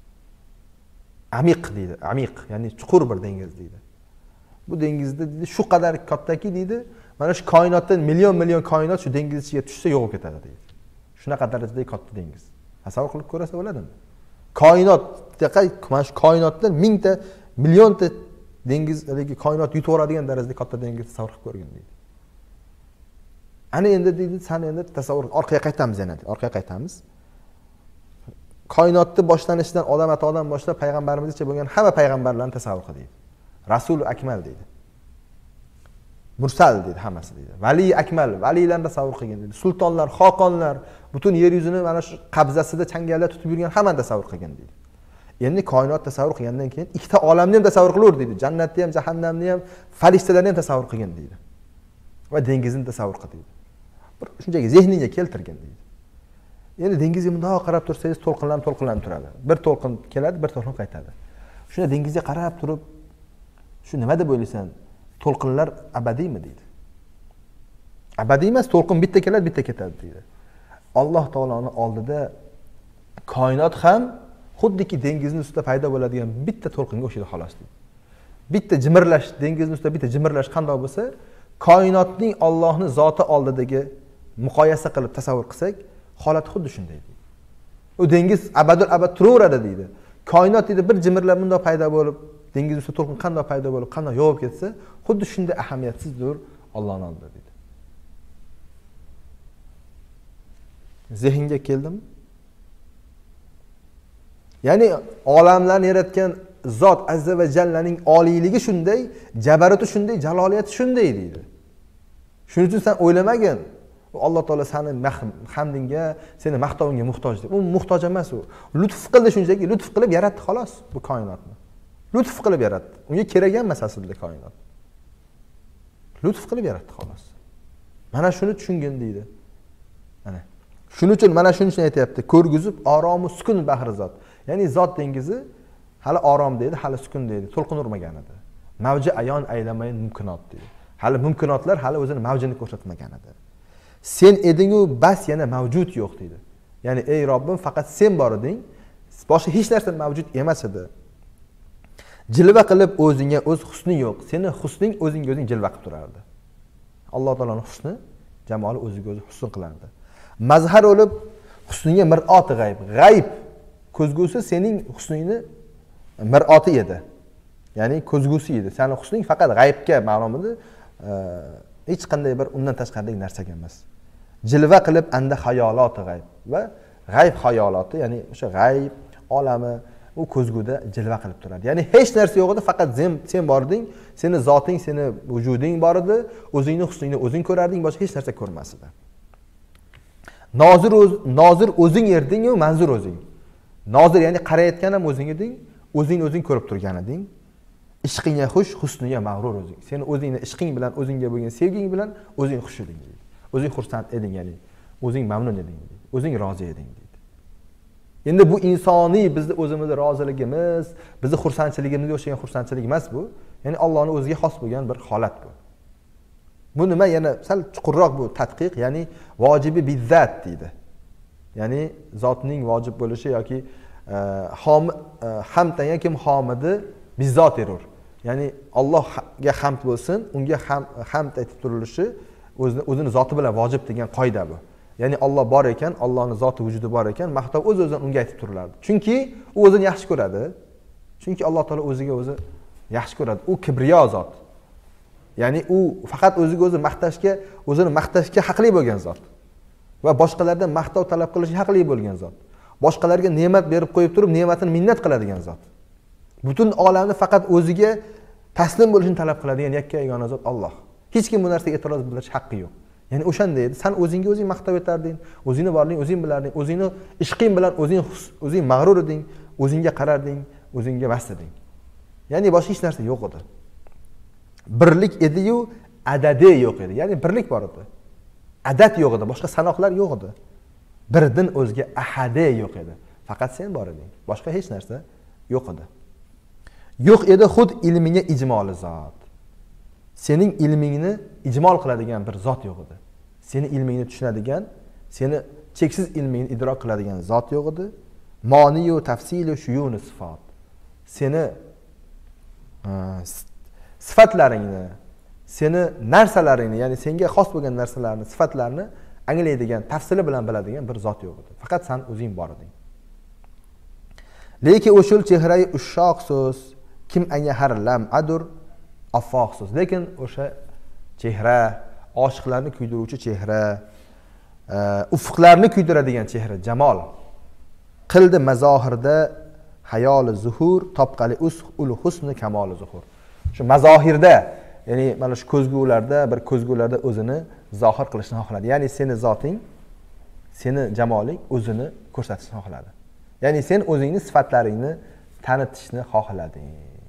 Amiq deydi. Amiq, ya'ni chuqur bir dengiz deydi. Bu dengizda deydi shu qadar kattaki deydi, mana shu koinotdan million koinot shu dengiz ichiga tushsa yo'q ketadi deydi. Shunaqa darajadagi katta dengiz. Tasavvur qilib ko'rsa bo'ladimi? Koinot, mana shu koinotdan mingta, millionta dengizdagi koinot yutib oladigan darajada katta dengiz tasavvur qilib ko'rgin deydi. Ana endi deydi, sen endi tasavvur orqaga qaytamiz yana. Orqaga qaytamiz. Koinotni boshlanishidan odam boshlab payg'ambarimizgacha bo'lgan hamma payg'ambarlarni tasavvur qil deydi. Rasul akmal deydi. Mursal deydi hammasi deydi. Vali akmal, valilarni tasavvur qilgan deydi. Sultonlar, xoqonlar, butun yer yuzini mana shu qabzasida changallab tutib yurgan hammani tasavvur qilgan deydi. Endi koinot tasavvur qilgandan keyin ikkita olamni ham tasavvur qilaver deydi. Jannatni ham, jahannamni ham, farishtalarni ham tasavvur qilgan deydi. Va dengizni tasavvur qil deydi. Bir shunchaki zehninga keltirgan deydi. Endi dengizga bundoq qarab tursangiz to'lqinlanib turadi. Bir to'lqin keladi, bir to'lqin qaytadi. Shuna dengizga qarab turib, shu nima deb o'ylaysan? To'lqinlar abadiymi deydi. Abadiy emas, to'lqin bitta keladi, bitta ketadi deydi. Alloh taoloning oldida koinot ham xuddiki dengizning ustida paydo bo'ladigan bitta to'lqinga o'xshaydi xolos deydi. Bitta jimirlash, dengizning ustida bitta jimirlash qanday bo'lsa, koinotning Allohning zoti oldidagi muqoyasa qilib tasavvur qilsak, holat xuddi shunday deydi. U dengiz abadul abad turaveradi deydi. Koinot deydi bir jimirlab bunday paydo bo'lib, dengiz ustida to'lqin qanday paydo bo'lib, qanday yo'q ketsa, xuddi shunday ahamiyatsizdir Allohning oldida deydi. Zehnga keldimi? Ya'ni olamlarni yaratgan zot azza va jallaning oliyligi shunday, jabaruti shunday, jaloliyati shunday deydi. Shuning uchun sen o'ylamagin, Alloh taolo seni hamdingga, seni maqtovingga muhtoj deb. U muhtoj emas u. Lutf qildi shunchaki, lutf qilib yaratdi xolos bu koinotni. Lutf qilib yaratdi. Unga kerak emas aslida koinot. Lutf qilib yaratdi xolos. Mana shuni tushungin deydi. Mana. Shuning uchun mana shuni aytayapti. Ko'rgizib oromu sukun bahri zot. Ya'ni zot dengizi hali orom deydi, hali sukun deydi. To'lqin urmagan edi. Mavji ayon aylamayin mumkinot deydi. Hali mumkinotlar hali o'zini mavjini ko'rsatmagan edi. Sen eding-u bas yana mavjud yo'q deydi. Ya'ni ey Robbim faqat sen bor eding, boshqa hech narsa mavjud emas edi. Jilva qilib o'zingga o'z husning yo'q. Seni husning o'zingga o'zing jilva qilib turardi. Alloh taoloning husni jamoli o'ziga o'zi husn qilardi. Mazhar bo'lib husniga mir'oti g'ayb. G'ayb ko'zgusi sening husningni mir'oti edi. Ya'ni ko'zgusi edi. Sening husning faqat g'aybga ma'lum edi. Hech qanday bir undan tashqaridagi narsa emas. Jilva qilib anda xayoloti g'ayb va g'ayb xayoloti, ya'ni o'sha g'ayb olami u ko'zguda jilva qilib turadi. Ya'ni hech narsa yo'q edi, faqat sen bording, seni zoting, seni vujuding bor edi, o'zingni husningni o'zing ko'rarding, boshqa hech narsa ko'rmas edi. Nozir o'zing erding-ku, manzur o'zing. Nozir ya'ni qarayotgan ham o'zing eding, o'zing ko'rib turgan eding. Ishqingga xush, husniga mag'rur o'zing. Seni o'zingni ishqing bilan, o'zingga bo'lgan sevging bilan o'zing xush eding deydi. O'zing xursand eding, ya'ni o'zing mamnun eding deydi. O'zing rozi eding deydi. Endi bu insoniy bizni o'zimizning roziligimiz, bizni xursandchiligimizga o'xshagan xursandchilik emas bu. Ya'ni Allohning o'ziga xos bo'lgan bir holat bu. Bu nima? Yana sal chuqurroq bu tadqiq, ya'ni vojibi bizzat deydi. Ya'ni zotning vojib bo'lishi yoki hamdan kim homidi bizzat erur. Ya'ni Allohga hamd bo'lsin, unga hamd aytib turilishi o'zini zoti bilan vojib degan qoida bu. Ya'ni Alloh bor ekan, Allohning zoti vujudi bor ekan, maqtov o'z-o'zidan unga aytib turilardi. Chunki u o'zini yaxshi ko'radi. Chunki Alloh taolo o'ziga o'zi yaxshi ko'radi. U kibriyo zot. Ya'ni u faqat o'ziga o'zi o'zini maqtashga haqli bo'lgan zot. Va boshqalardan maqtov talab qilishga haqli bo'lgan zot. Boshqalarga ne'mat berib qo'yib turib, ne'matini minnat qiladigan zot. Butun olamni faqat o'ziga taslim bo'lishini talab qiladigan yakkagona zot Alloh. Hech kim bu narsaga e'tiroz bildirish haqqi yo'q. Ya'ni o'shanda edi, sen o'zingga o'zing maqtov etarding, o'zingni borliging o'zing bilarding, o'zingni ishqing bilan o'zing mag'rur eding, o'zingga qararding, o'zingga bas eding. Ya'ni boshqa hech narsa yo'q edi. Birlik edi-yu, adadi yo'q edi. Ya'ni birlik bor edi. Adad yo'q edi, boshqa sanoqlar yo'q edi. Birdan o'zga ahadi yo'q edi. Faqat sen bor eding. Boshqa hech narsa yo'q edi. Yo'q edi xud ilminga ijmoli zot. Sening ilmingni ijmol qiladigan bir zot yo'q edi. Seni ilmingni tushunadigan, seni cheksiz ilmingni idrok qiladigan zot yo'q edi. Moniyu tafsilu shuyun sifat. Seni sifatlaringni, seni narsalaringni, ya'ni senga xos bo'lgan narsalarni, sifatlarni anglaydigan, tafsili bilan biladigan bir zot yo'q edi. Faqat sen o'zing bor eding. Lekin o'shul chehrai ushoq so'z, kim anga har lam adur affoq so'z. Lekin o'sha chehra, oshiqlarni kuydiruvchi chehra, ufqlarni kuydiradigan chehra, jamol qildi mazohirda hayol zuhur, topqali ul husni kamol zuhur. Shu mazohirda, ya'ni mana shu ko'zgularda, bir ko'zgularda o'zini zohir qilishni xohladi. Ya'ni seni zoting, seni jamoling o'zini ko'rsatishni xohladi. Ya'ni sen o'zingni sifatlaringni tanitishni xohlading.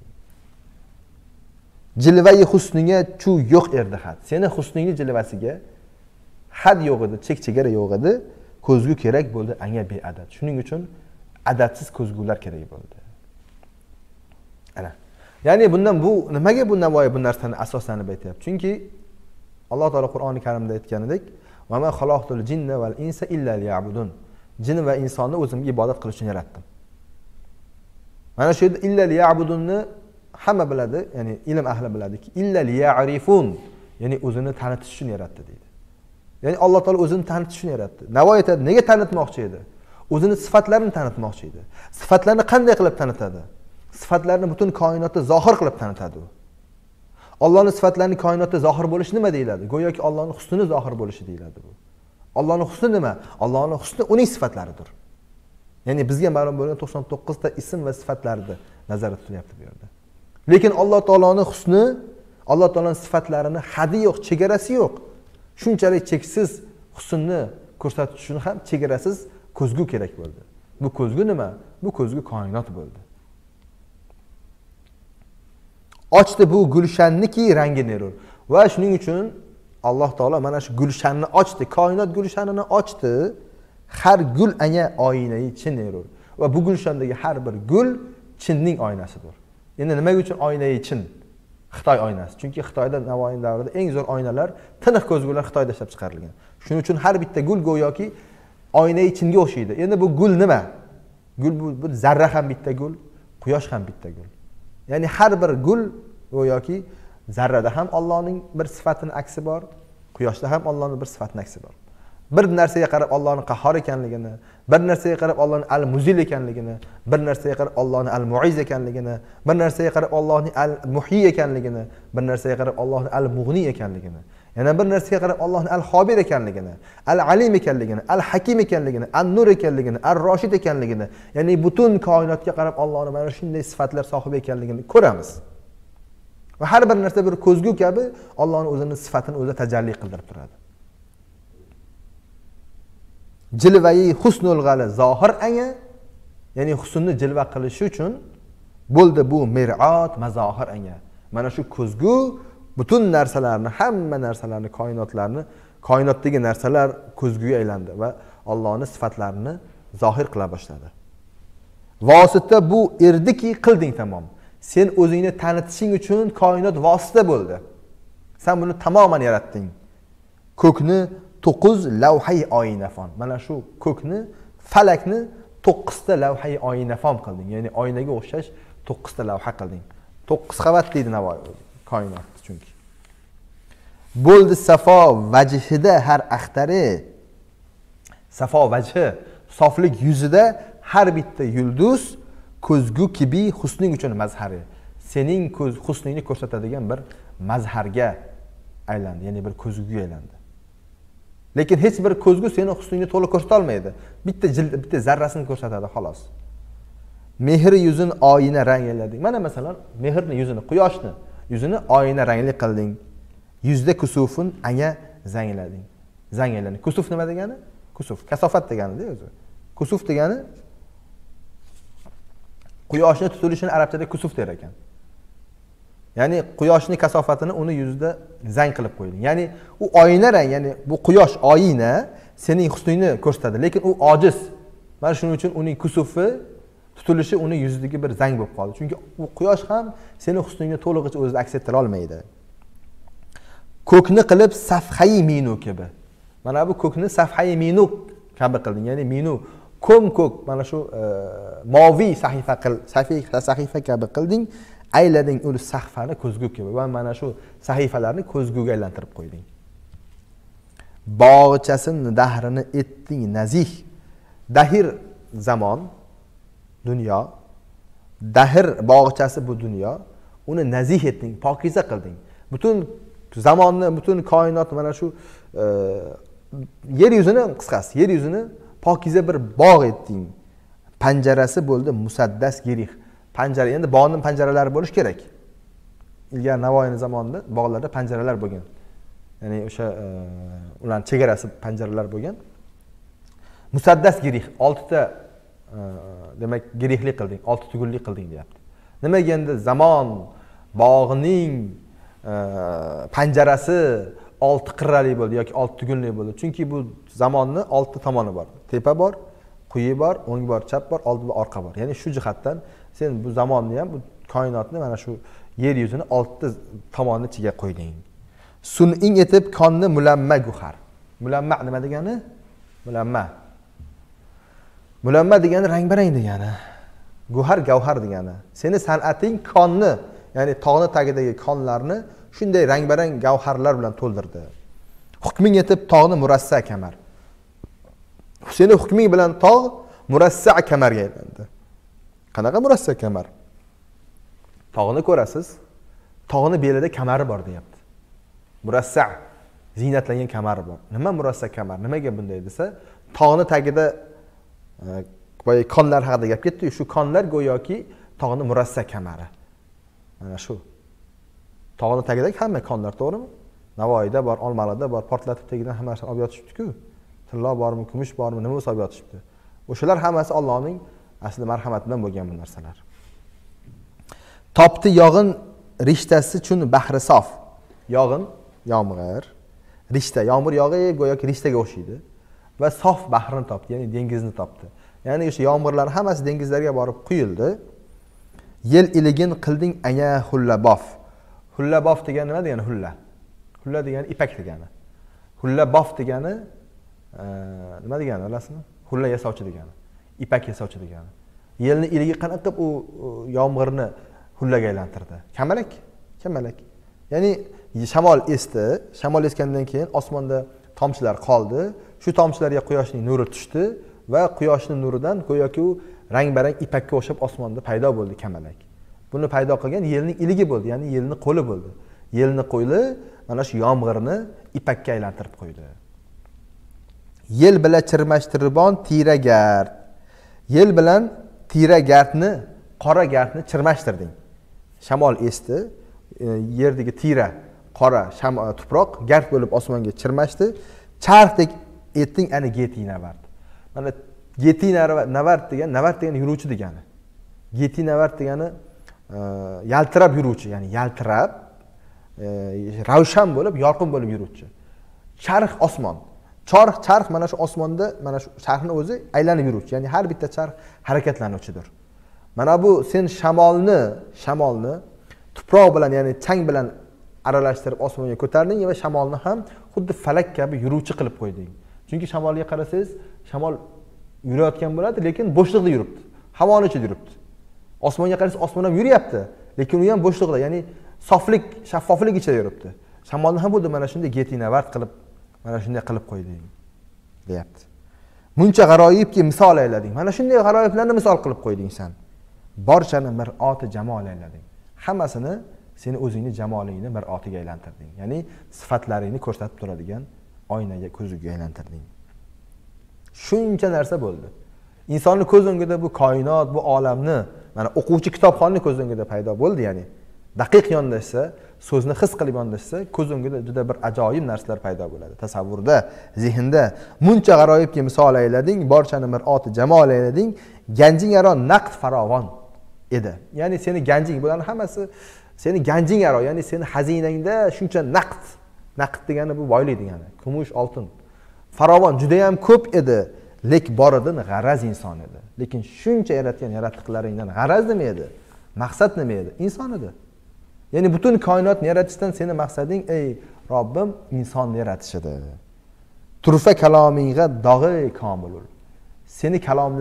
Jilvai husniga chu yo'q erdi had. Seni husningni jilvasiga had yo'q edi, chek-chegara yo'q edi. Ko'zgu kerak bo'ldi anga beadad. Shuning uchun adadsiz ko'zgular kerak bo'ldi. Ana. Ya'ni bundan bu nimaga bu Navoiy bu narsani asoslanib aytayapti? Chunki Alloh taolo Qur'oni Karimda aytganidek, "Va ma xaloqtul jinna val insa illa liya'budun." Jin va insonni o'zimga ibodat qilish uchun yaratdim. Mana shu yerda illa liya'budunni hamma biladi, ya'ni ilm ahli biladiki, illa liya'rifun, ya'ni o'zini tanitish uchun yaratdi deydi. Ya'ni Alloh taolo o'zini tanitish uchun yaratdi. Navoiy aytadi, nega tanitmoqchi edi? O'zini sifatlarini tanitmoqchi edi. Sifatlarni qanday qilib tanitadi? Sifatlarni butun koinotda zohir qilib tanitadi u. Allohning sifatlarini koinotda zohir bo'lishi nima deyiladi? Go'yoki Allohning husni zohir bo'lishi deyiladi bu. Allohning husni nima? Allohning husni uning sifatlaridir. Ya'ni bizga ma'lum bo'lgan 99 ta ism va sifatlarni nazarda tutilyapti bu yerda. Lekin Alloh taoloning husni, Alloh taoloning sifatlarini haddi yo'q, chegarasi yo'q. Shunchalik cheksiz husnni ko'rsatish uchun ham chegarasiz ko'zgu kerak bo'ldi. Bu ko'zgu nima? Bu ko'zgu koinot bo'ldi. Ochdi bu gulshanniki rangi nerur. Va shuning uchun Alloh taolo mana shu gulshanni ochdi, koinot gulshanini ochdi. Har gul anga oyinai chin nerur. Va bu gulshandagi har bir gul chinning oynasidir. Endi nimaga uchun oynai chin? Xitoy oynasi. Chunki Xitoyda Navoiy davrida eng zo'r oynalar, tiniq ko'zgular Xitoyda ishlab chiqarilgan. Shuning uchun har bitta gul go'yoki oynai chinga o'xshaydi. Endi bu gul nima? Gul bu zarra ham bitta gul, quyosh ham bitta gul. Ya'ni har bir gul go'yoki zarrada ham Allohning bir sifatining aksi bor, quyoshda ham Allohning bir sifatining aksi bor. Bir narsaga qarab Allohning qahhor ekanligini, bir narsaga qarab Allohning al-muzil ekanligini, bir narsaga qarab Allohning al-mu'iz ekanligini, bir narsaga qarab Allohning al-muhyi ekanligini, bir narsaga qarab Allohning al-mughni ekanligini, yana bir narsaga qarab Allohning al-xobir ekanligini, al-alim ekanligini, al-hakim ekanligini, an-nur ekanligini, ar-roshid ekanligini, ya'ni butun koinotga qarab Allohning mana shunday sifatlar sohibi ekanligini ko'ramiz. Va har bir narsa bir ko'zgu kabi Allohning o'zining sifatini o'zi tajalli qildirib turadi. Jilvai husnul g'ali zohir anga, ya'ni husnni jilva qilish uchun bo'ldi bu mir'at mazohir anga. Mana shu ko'zgu butun narsalarni, hamma narsalarni, koinotlarni, koinotdagi narsalar ko'zguga aylandi va Allohning sifatlarini zohir qila boshladi. Vosita bu erdiki qilding tamom. Sen o'zingni tanitishing uchun koinot vosita bo'ldi. Sen buni tamoman yaratding. Ko'kni 9 lavhay oynafon. Mana shu ko'kni, falakni 9 ta lavhay oynafon qilding. Ya'ni oynaga o'xshash 9 ta lavha qilding. 9 qavat deydi Navoiy koinot chunki. Bo'ldi safo vajhida har axtari. Safo vajhi, soflik yuzida har bitta yulduz ko'zgu kibi husning uchun mazhari. Sening ko'z husningni ko'rsatadigan bir mazharga aylandi, ya'ni bir ko'zguga aylandi. Lekin hech bir ko'zgu seni husningni to'liq ko'rsata olmaydi. Bitta zarrasini ko'rsatadi xolos. Mehr yuzin oyina ranglading. Mana masalan, mehrni yuzini, quyoshni yuzini oyina rangli qilding. Yuzda kusufun anga zanglading. Zanglading. Kusuf nima degani? Kusuf kasofat degani-da o'zi. Kusuf degani quyoshning tutilishini arabchada kusuf der ekan. Ya'ni quyoshning kasofatini uni yuzida zang qilib qo'yding. Ya'ni u oyina rang, ya'ni bu quyosh oyina sening husningni ko'rsatadi, lekin u ojiz. Mana shuning uchun uning kusufi tutilishi uning yuzidagi bir zang bo'lib qoldi. Chunki u quyosh ham seni husningni to'lig'icha o'zida aks ettira olmaydi. Ko'kni qilib safhai minu kabi. Mana bu ko'kni safhai minu kabi qilding. Ya'ni minu ko'k mana shu moviy sahifa kabi qilding. Aylading uni sahifani ko'zgu kabi va mana shu sahifalarni ko'zguga aylantirib qo'yding. Bog'chasini dahrini etding nazih. Dahir zamon, dunyo. Dahir bog'chasi bu dunyo. Uni nazih etding, pokiza qilding. Butun zamonni, butun koinotni mana shu yer yuzini qisqasi, yer yuzini pokiza bir bog' etding. Panjarasi bo'ldi musaddas gerih. Panjara, endi bog'ning panjaralari bo'lish kerak. Ilgari Navoiyning zamonida bog'larda panjaralar bo'lgan. Ya'ni o'sha ularning chegarasi panjaralar bo'lgan. Musaddas gerih, 6 ta demak gerihlik qilding, 6 tugunlik qilding deyapti. Nimaga endi zamon bog'ining panjarasi 6 qirrali bo'ldi yoki 6 tugunli bo'ldi? Chunki bu zamonni 6 tomoni bor. Tepa bor, quyi bor, o'ng bor, chap bor, old va orqa bor. Ya'ni shu jihatdan sen bu zamonni ham, bu koinotni mana shu yer yuzini 6 tomonni ichiga qo'yding. Sun'ing etib konni mulamma guhar. Mulamma nima degani? Mulamma. Mulamma degani rang-barang degani. Guhar gavhar degani. Seni san'ating konni, ya'ni tog'ning tagidagi konlarni shunday rang-barang gavharlar bilan to'ldirdi. Hukming etib tog'ni murassa kamar. Seni hukming bilan tog' murassa kamarga aylandi. Qanaqa murassa kamar? Tog'ni ko'rasiz. Tog'ning belida kamari bor deyapti. Murassa ziynatlangan kamari bor. Nima murassa kamar? Nimaga bunday desa, tog'ning tagida boya konlar haqida gap ketdi. Shu konlar go'yoki tog'ning murassa kamari. Mana shu. Tog'ning tagidagi hamma konlar, to'g'rimi? Navoiyda bor, Olmaliqda bor, portlatib tagidan hammasini olib yotishibdi-ku. Tillo bormi, kumush bormi, nima bo'lsa olib yotishibdi. O'shalar hammasi Allohning asli marhamatidan bo'lgan bu narsalar. Topdi yog'in rishtasi uchun bahri sof. Yog'in, yomg'ir, rishta, yomg'ir yog'ib go'yoki rishtaga o'xshaydi va sof bahrini topdi, ya'ni dengizni topdi. Ya'ni o'sha yomg'irlar hammasi dengizlarga borib quyildi. Yel iligin qilding aya hullabof. Hullabof degani nima degani? Hulla. Hulla degani ipak degani. Hullabof degani nima degani, bilasizmi? Hulla yasovchi degani. Ipak yasovchi degani. Yelni iligi qanaqa qilib u yomg'irni hullaga aylantirdi? Kamalak, kamalak. Ya'ni shamol esdi, shamol esgandan keyin osmonda tomchilar qoldi. Shu tomchilarga quyoshning nuri tushdi va quyoshning nuridan go'yoki u rang-barang ipakka o'xshab osmonda paydo bo'ldi kamalak. Buni paydo qilgan yelning iligi bo'ldi, ya'ni yelning qo'li bo'ldi. Yelning qo'li mana shu yomg'irni ipakka aylantirib qo'ydi. Yel bilan chirmashtiribon tira gard. Yel bilan tira gardni, qora gardni chirmashtirding. Shamol esdi, yerdagi tira, qora tuproq gard bo'lib osmonga chirmashdi. Charxdek etding ana geti navart. Mana geti navart degani yuruvchi degani. Geti navart degani yaltirab yuruvchi, ya'ni yaltirab ravshan bo'lib, yorqin bo'lib yuruvchi. Charx osmon. Charx mana shu osmonda, mana shu charxni o'zi aylanib yuruvchi, ya'ni har bitta charx harakatlanuvchidir. Mana bu sen shamolni tuproq bilan, ya'ni chang bilan aralashtirib osmonga ko'tarding va shamolni ham xuddi falak kabi yuruvchi qilib qo'yding. Chunki shamolga qarasangiz, shamol yurayotgan bo'ladi, lekin bo'shliqda yuribdi. Havoning ichida yuribdi. Osmonga qarasangiz, osmon ham yuryapti, lekin u ham bo'shliqda, ya'ni soflik, shaffoflik ichida yuribdi. Shamolni ham bo'ldi mana shunday getinavart qilib, mana shunday qilib qo'yding, deyapti. Muncha g'aroyibki misol aylading. Mana shunday g'aroyiblarni misol qilib qo'yding sen. Barchani mir'oti jamol aylading. Hammasini seni o'zingni jamolingni mir'otiga aylantirding. Ya'ni sifatlaringni ko'rsatib turadigan oynaga, ko'ziga aylantirding. Shuncha narsa bo'ldi. Insonning ko'z o'ngida bu koinot, bu olamni, mana o'quvchi kitobxonni ko'z o'ngida paydo bo'ldi, ya'ni daqiq yondashsa, so'zni his qilib yondashsa, ko'z o'ngida juda bir ajoyib narsalar paydo bo'ladi. Tasavvurda, zehnda muncha g'aroyibki misol aylading, barchani mir'oti jamol aylading, ganjing aro naqd farovon edi. Ya'ni seni ganjing, bularning hammasi seni ganjing aro, ya'ni seni xazinangda shuncha naqd degani bu boylik degani, kumush, oltin. Farovon juda ham ko'p edi. lek bor edi, g'araz inson edi. Lekin shuncha yaratgan yarattiqlaringdan g'araz nima edi? Maqsad nima edi? Inson edi. Ya'ni butun koinotni yaratishdan seni maqsading ey Robbim insonni yaratish edi. Turfa kalomingga dog'i komilul. Seni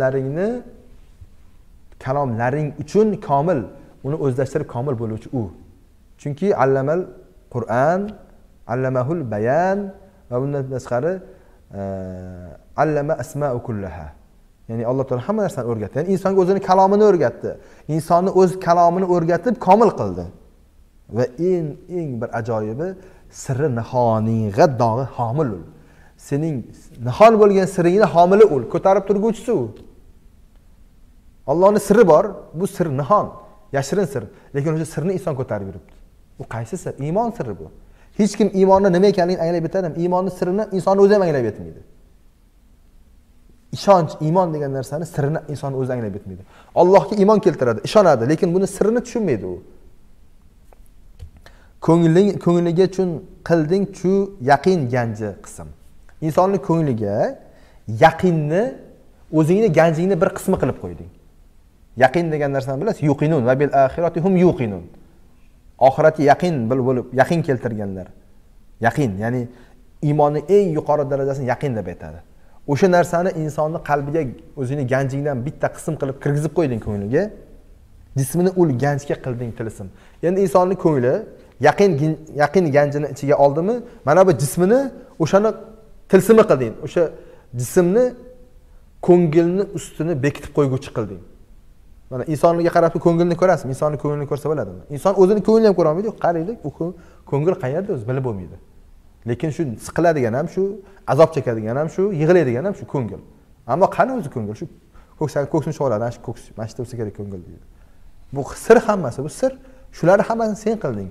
kalomlaring uchun komil, uni o'zlashtirib komil bo'luvchi u. Chunki allamal Qur'on, allamahul bayan va bundan tashqari allama asma'u kullaha. Ya'ni Alloh taolo hamma narsani o'rgatdi. Ya'ni insonga o'zini kalomini o'rgatdi. Insonni o'z kalomini o'rgatib komil qildi. Va eng bir ajoyibi sirri nihoningga dog'i homilul. Sening nihon bo'lgan siringni homili ul, ko'tarib turguvchisi u. Allohning sirri bor, bu sir nihon, yashirin sir. Lekin o'sha sirni inson ko'tarib yuribdi. U qaysi sir? Iymon sirri bu. Hech kim iymonni nima ekanligini anglab yetadimi? Iymonning sirrini inson o'zi ham anglab yetmaydi. Ishonch, iymon degan narsani sirrini inson o'zi anglab yetmaydi. Allohga iymon keltiradi, ishonadi, lekin buni sirrini tushunmaydi u. Ko'ngliga chun qilding chu yaqin ganji qism. Insonning ko'ngliga yaqinni, o'zingni ganjingni bir qismi qilib qo'yding. Yaqin degan narsani bilasiz? Yuqinun va bil axirati hum yuqinun. Oxiratga yaqin bo'lib, yaqin keltirganlar. Yaqin, ya'ni iymonning eng yuqori darajasini yaqin deb aytadi. O'sha narsani insonning qalbiga o'zini ganjingdan bitta qism qilib kirgizib qo'yding ko'ngliga. Jismini ul ganjga qilding tilsim. Endi insonning ko'ngli yaqin ganjini ichiga oldimi? Mana bu jismini o'shani tilsimi qilding. O'sha jismni ko'ngilni ustini bekitib qo'yguvchi qilding. Mana insonga qarab ko'ngilni ko'rasizmi? Insonning ko'nglini ko'rsa bo'ladimi? Inson o'zini ko'nglini ham ko'ra olmaydi. Qaraylik, u ko'ngil qayerda o'zi bilib bo'lmaydi. Lekin shu siqiladigan ham shu, azob chekadigan ham shu, yig'laydigan ham shu ko'ngil. Ammo qani o'zi ko'ngil? Shu ko'ksini sho'ladi, shu ko'ks mashita bo'lsa kerak ko'ngil deydi. Bu sir hammasi, bu sir. Shularni hammasini sen qilding.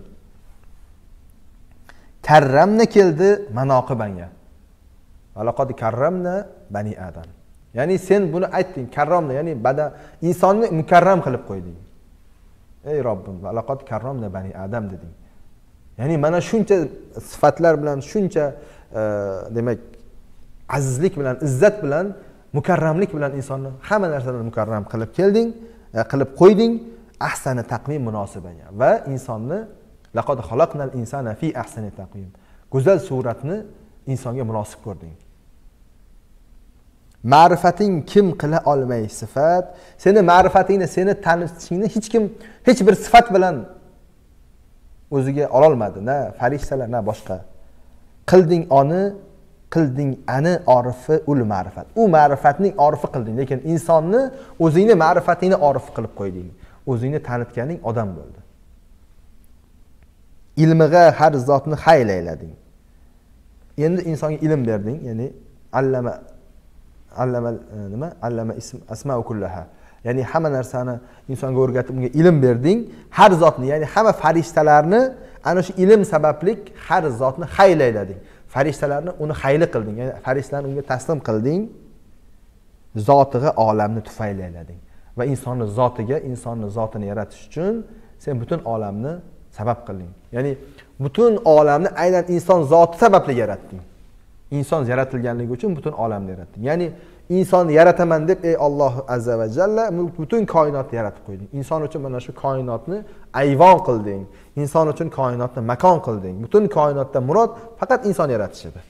Karramna keldi manoqibanga. Alaqad karramna bani adam. Ya'ni sen buni aytding, karramna, ya'ni insonni mukarram qilib qo'yding. Ey Robbim, alaqad karramna bani adam deding. Ya'ni mana shuncha sifatlar bilan, shuncha demak azizlik bilan, izzat bilan, mukarramlik bilan insonni hamma narsadan mukarram qilib kelding, qilib qo'yding, ahsani taqvim munosibanga va insonni laqad xalaqnal insana fi ahsani taqvim. Go'zal suratni insonga munosib ko'rding. Ma'rifating kim qila olmay sifat, seni ma'rifatingni, seni tanishingni hech bir sifat bilan o'ziga ola olmadi, na farishtalar, na boshqa. Qilding ani orifi ul ma'rifat. U ma'rifatning orifi qilding, lekin insonni o'zingni ma'rifatingni orif qilib qo'yding. O'zingni tanitganing odam bo'ldi. Ilmiga har zotni haylaylading. Endi insonga ilm berding, ya'ni allama asma'u kullaha. Ya'ni hamma narsani insonga o'rgatib, unga ilm berding, har zotni, ya'ni hamma farishtalarni ana shu ilm sabablik har zotni haylaylading. Farishtalarni uni hayli qilding, ya'ni farishtalarni unga taslim qilding. Zotiga olamni tufaylaylading. Va insonni zotini yaratish uchun sen butun olamni sabab qilding. Ya'ni butun olamni aynan inson zoti sababli yaratding. Inson yaratilganligi uchun butun olamni yaratding. Ya'ni insonni yarataman deb ey Alloh azza va jalla butun koinotni yaratib qo'yding. Inson uchun mana shu koinotni ayvon qilding. Inson uchun koinotni makon qilding. Butun koinotda murod faqat inson yaratish edi.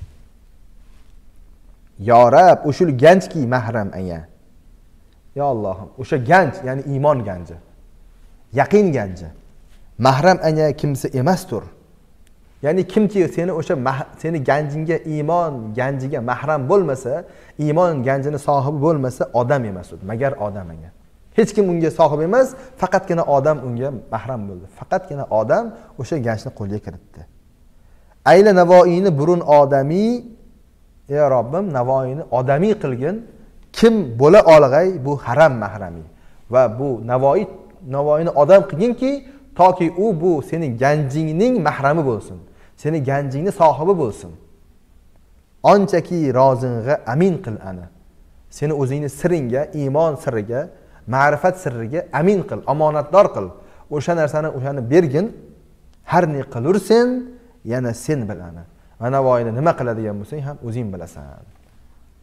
Ya Rab, o'shul ganjki mahram anga. Ya Allohim, o'sha ganj, ya'ni iymon ganji. Yaqin ganji. Mahram anga kimsa emasdir. Ya'ni kimki seni ganjingga, iymon ganjiga mahram bo'lmasa, iymon ganjini sohibi bo'lmasa, odam emas u, magar odam anga. Hech kim unga sohib emas, faqatgina odam unga mahram bo'ldi. Faqatgina odam o'sha ganjni qo'lga kiritdi. Ayla Navoiyni burun odamiy, ey Robbim, Navoiyni odamiy qilgin, kim bo'la olg'ay bu haram mahrami. Va bu Navoiyni odam qilginki, toki u bu sening ganjingning mahrami bo'lsin. Seni ganjingni sohibi bo'lsin. Onchaki rozingga amin qil ana. Seni o'zingni siringga, iymon sirriga, ma'rifat sirriga amin qil, omonatdor qil. O'sha narsani o'shani bergin, har ne qilursen, yana sen bil ana. Va Navoiyni nima qiladigan bo'lsang ham o'zing bilasan.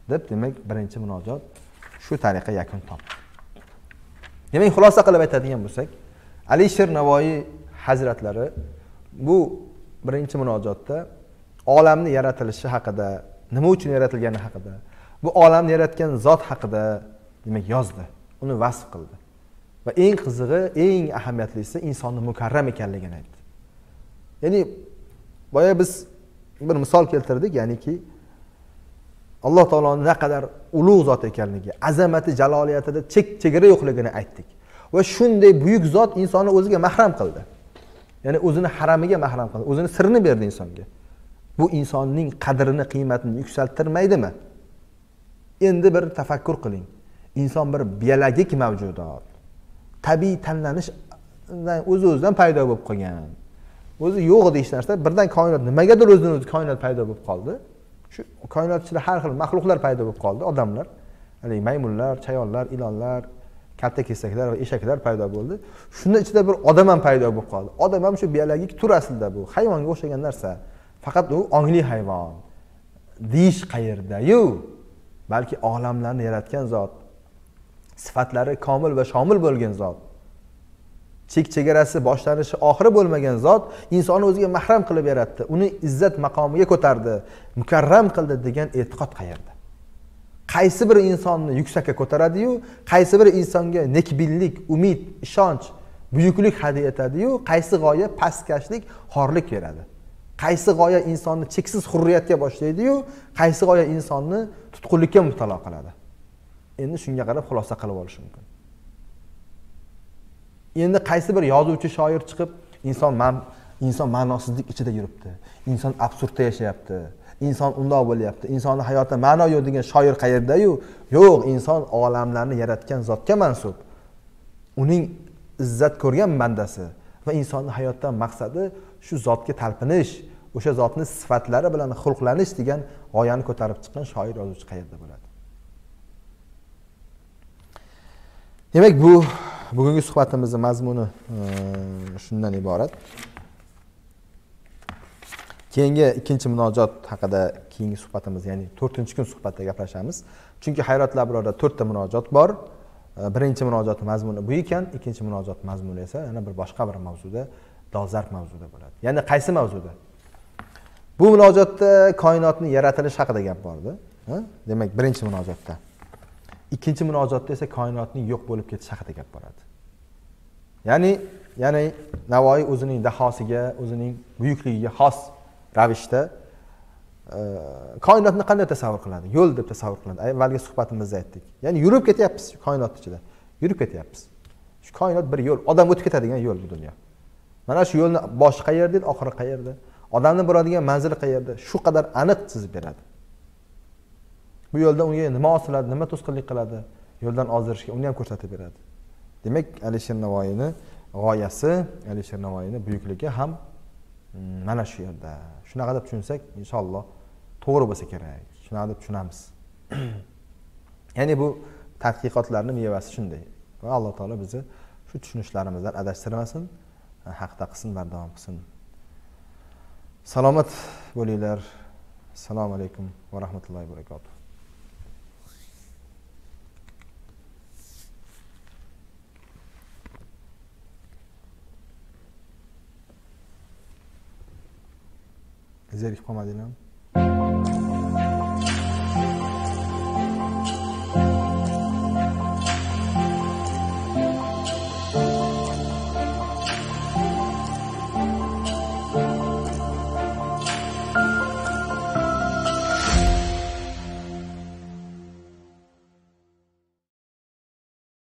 deb demak birinchi munojot shu tariqa yakun topdi. Demak xulosa qilib aytadigan bo'lsak, Alisher Navoiy hazratlari bu birinchi munojotda olamni yaratilishi haqida, nima uchun yaratilgani haqida, bu olamni yaratgan zot haqida demak yozdi, uni vasf qildi. Va eng qizig'i, eng ahamiyatlisi insonni mukarram ekanligini aytdi. Ya'ni boya biz bir misol keltirdik, ya'niki Alloh taoloning naqadar ulug' zot ekanligi, azamati, jaloliyatida chegara yo'qligini aytdik. Va shunday buyuk zot insonni o'ziga mahram qildi. Ya'ni o'zini haramiga mahram qildi, o'zini sirrini berdi insonga. Bu insonning qadrini, qiymatini yuksaltirmaydimi? Endi bir tafakkur qiling. Inson bir biologik mavjudot. Tabiiy tanlanish o'z-o'zidan paydo bo'lib qolgan. O'zi yo'q deyish narsa birdan koinot nimagadir o'zidan o'zi koinot paydo bo'lib qoldi. Shu koinot ichida har xil maxluqlar paydo bo'lib qoldi, odamlar, ya'ni maymunlar, chayonlar, ilonlar, katta kesaklar va eshaklar paydo bo'ldi. Shunning ichida bir odam ham paydo bo'lib qoldi. Odam ham shu biologik tur aslida bu, hayvonga o'xshagan narsa. Faqat u ongli hayvon. Deyish qayerda-yu? Balki olamlarni yaratgan zot, sifatlari komil va shomil bo'lgan zot, chek-chegarasi, boshlanishi, oxiri bo'lmagan zot insonni o'ziga mahram qilib yaratdi, uni izzat maqomiga ko'tardi, mukarram qildi degan e'tiqod qayerda? Qaysi bir insonni yuksakka ko'taradi-yu, qaysi bir insonga nekbinlik, umid, ishonch, buyuklik hadya etadi-yu, qaysi g'oya pastkashlik, xorlik beradi. Qaysi g'oya insonni cheksiz hurriyatga boshlaydi-yu, qaysi g'oya insonni tutqunlikka mubtalo qiladi. Endi shunga qarab xulosa qilib olish mumkin. Endi qaysi bir yozuvchi, shoir chiqib, inson ma'nosizlik ichida yuribdi. Inson absurdda yashayapti. Inson undoq bo'lyapti. Insonning hayotida ma'no yo'q degan shoir qayerda-yu? Yo'q, inson olamlarni yaratgan zotga mansub. Uning izzat ko'rgan bandasi va insonning hayotdan maqsadi shu zotga talpinish, o'sha zotning sifatlari bilan xulqlanish degan g'oyani ko'tarib chiqqan shoir, yozuvchi qayerda bo'ladi? Demak, bugungi suhbatimizning mazmuni shundan iborat. Keyingi ikkinchi munojot haqida keyingi suhbatimiz, ya'ni 4-kun suhbatda gaplashamiz. Chunki hayratlar biroda 4 ta munojot bor. Birinchi munojot mazmuni bu ekan, ikkinchi munojot mazmuni esa yana bir boshqa bir mavzuda, dolzarb mavzuda bo'ladi. Ya'ni qaysi mavzuda? Bu munojotda koinotning yaratilishi haqida gap bordi. Demak, birinchi munojotda. Ikkinchi munojotda esa koinotning yo'q bo'lib ketishi haqida gap boradi. Ya'ni Navoiy o'zining dahosiga, o'zining buyukligiga xos ravishda koinotni qanday tasavvur qiladi? Yo'l deb tasavvur qiladi. Avvalgi suhbatimizda aytdik. Ya'ni yurib ketyapmiz shu koinot ichida. Yurib ketyapmiz. Shu koinot bir yo'l, odam o'tib ketadigan yo'l bu dunyo. Mana shu yo'lni boshi qayerda, oxiri qayerda? Odamning boradigan manzili qayerda? Shu qadar aniq chizib beradi. Bu yo'ldan unga nima osiladi, nima to'sqinlik qiladi, yo'ldan ozdirishga uni ham ko'rsatib beradi. Demak, Alisher Navoiyning g'oyasi, Alisher Navoiyning buyukligi ham mana shu yerda. Shunaqa deb tushunsak, inshaalloh to'g'ri bo'lsa kerak. Shunaqa deb tushunamiz. Ya'ni bu tadqiqotlarning mevasi shunday. Va Alloh taolo bizni shu tushunishlarimizdan adashtirmasin, haqda qilsin, bardavom qilsin. Salomat bo'linglar. Assalomu alaykum va rahmatullohi va barakatuh. Zerikib qolmadinglarmi?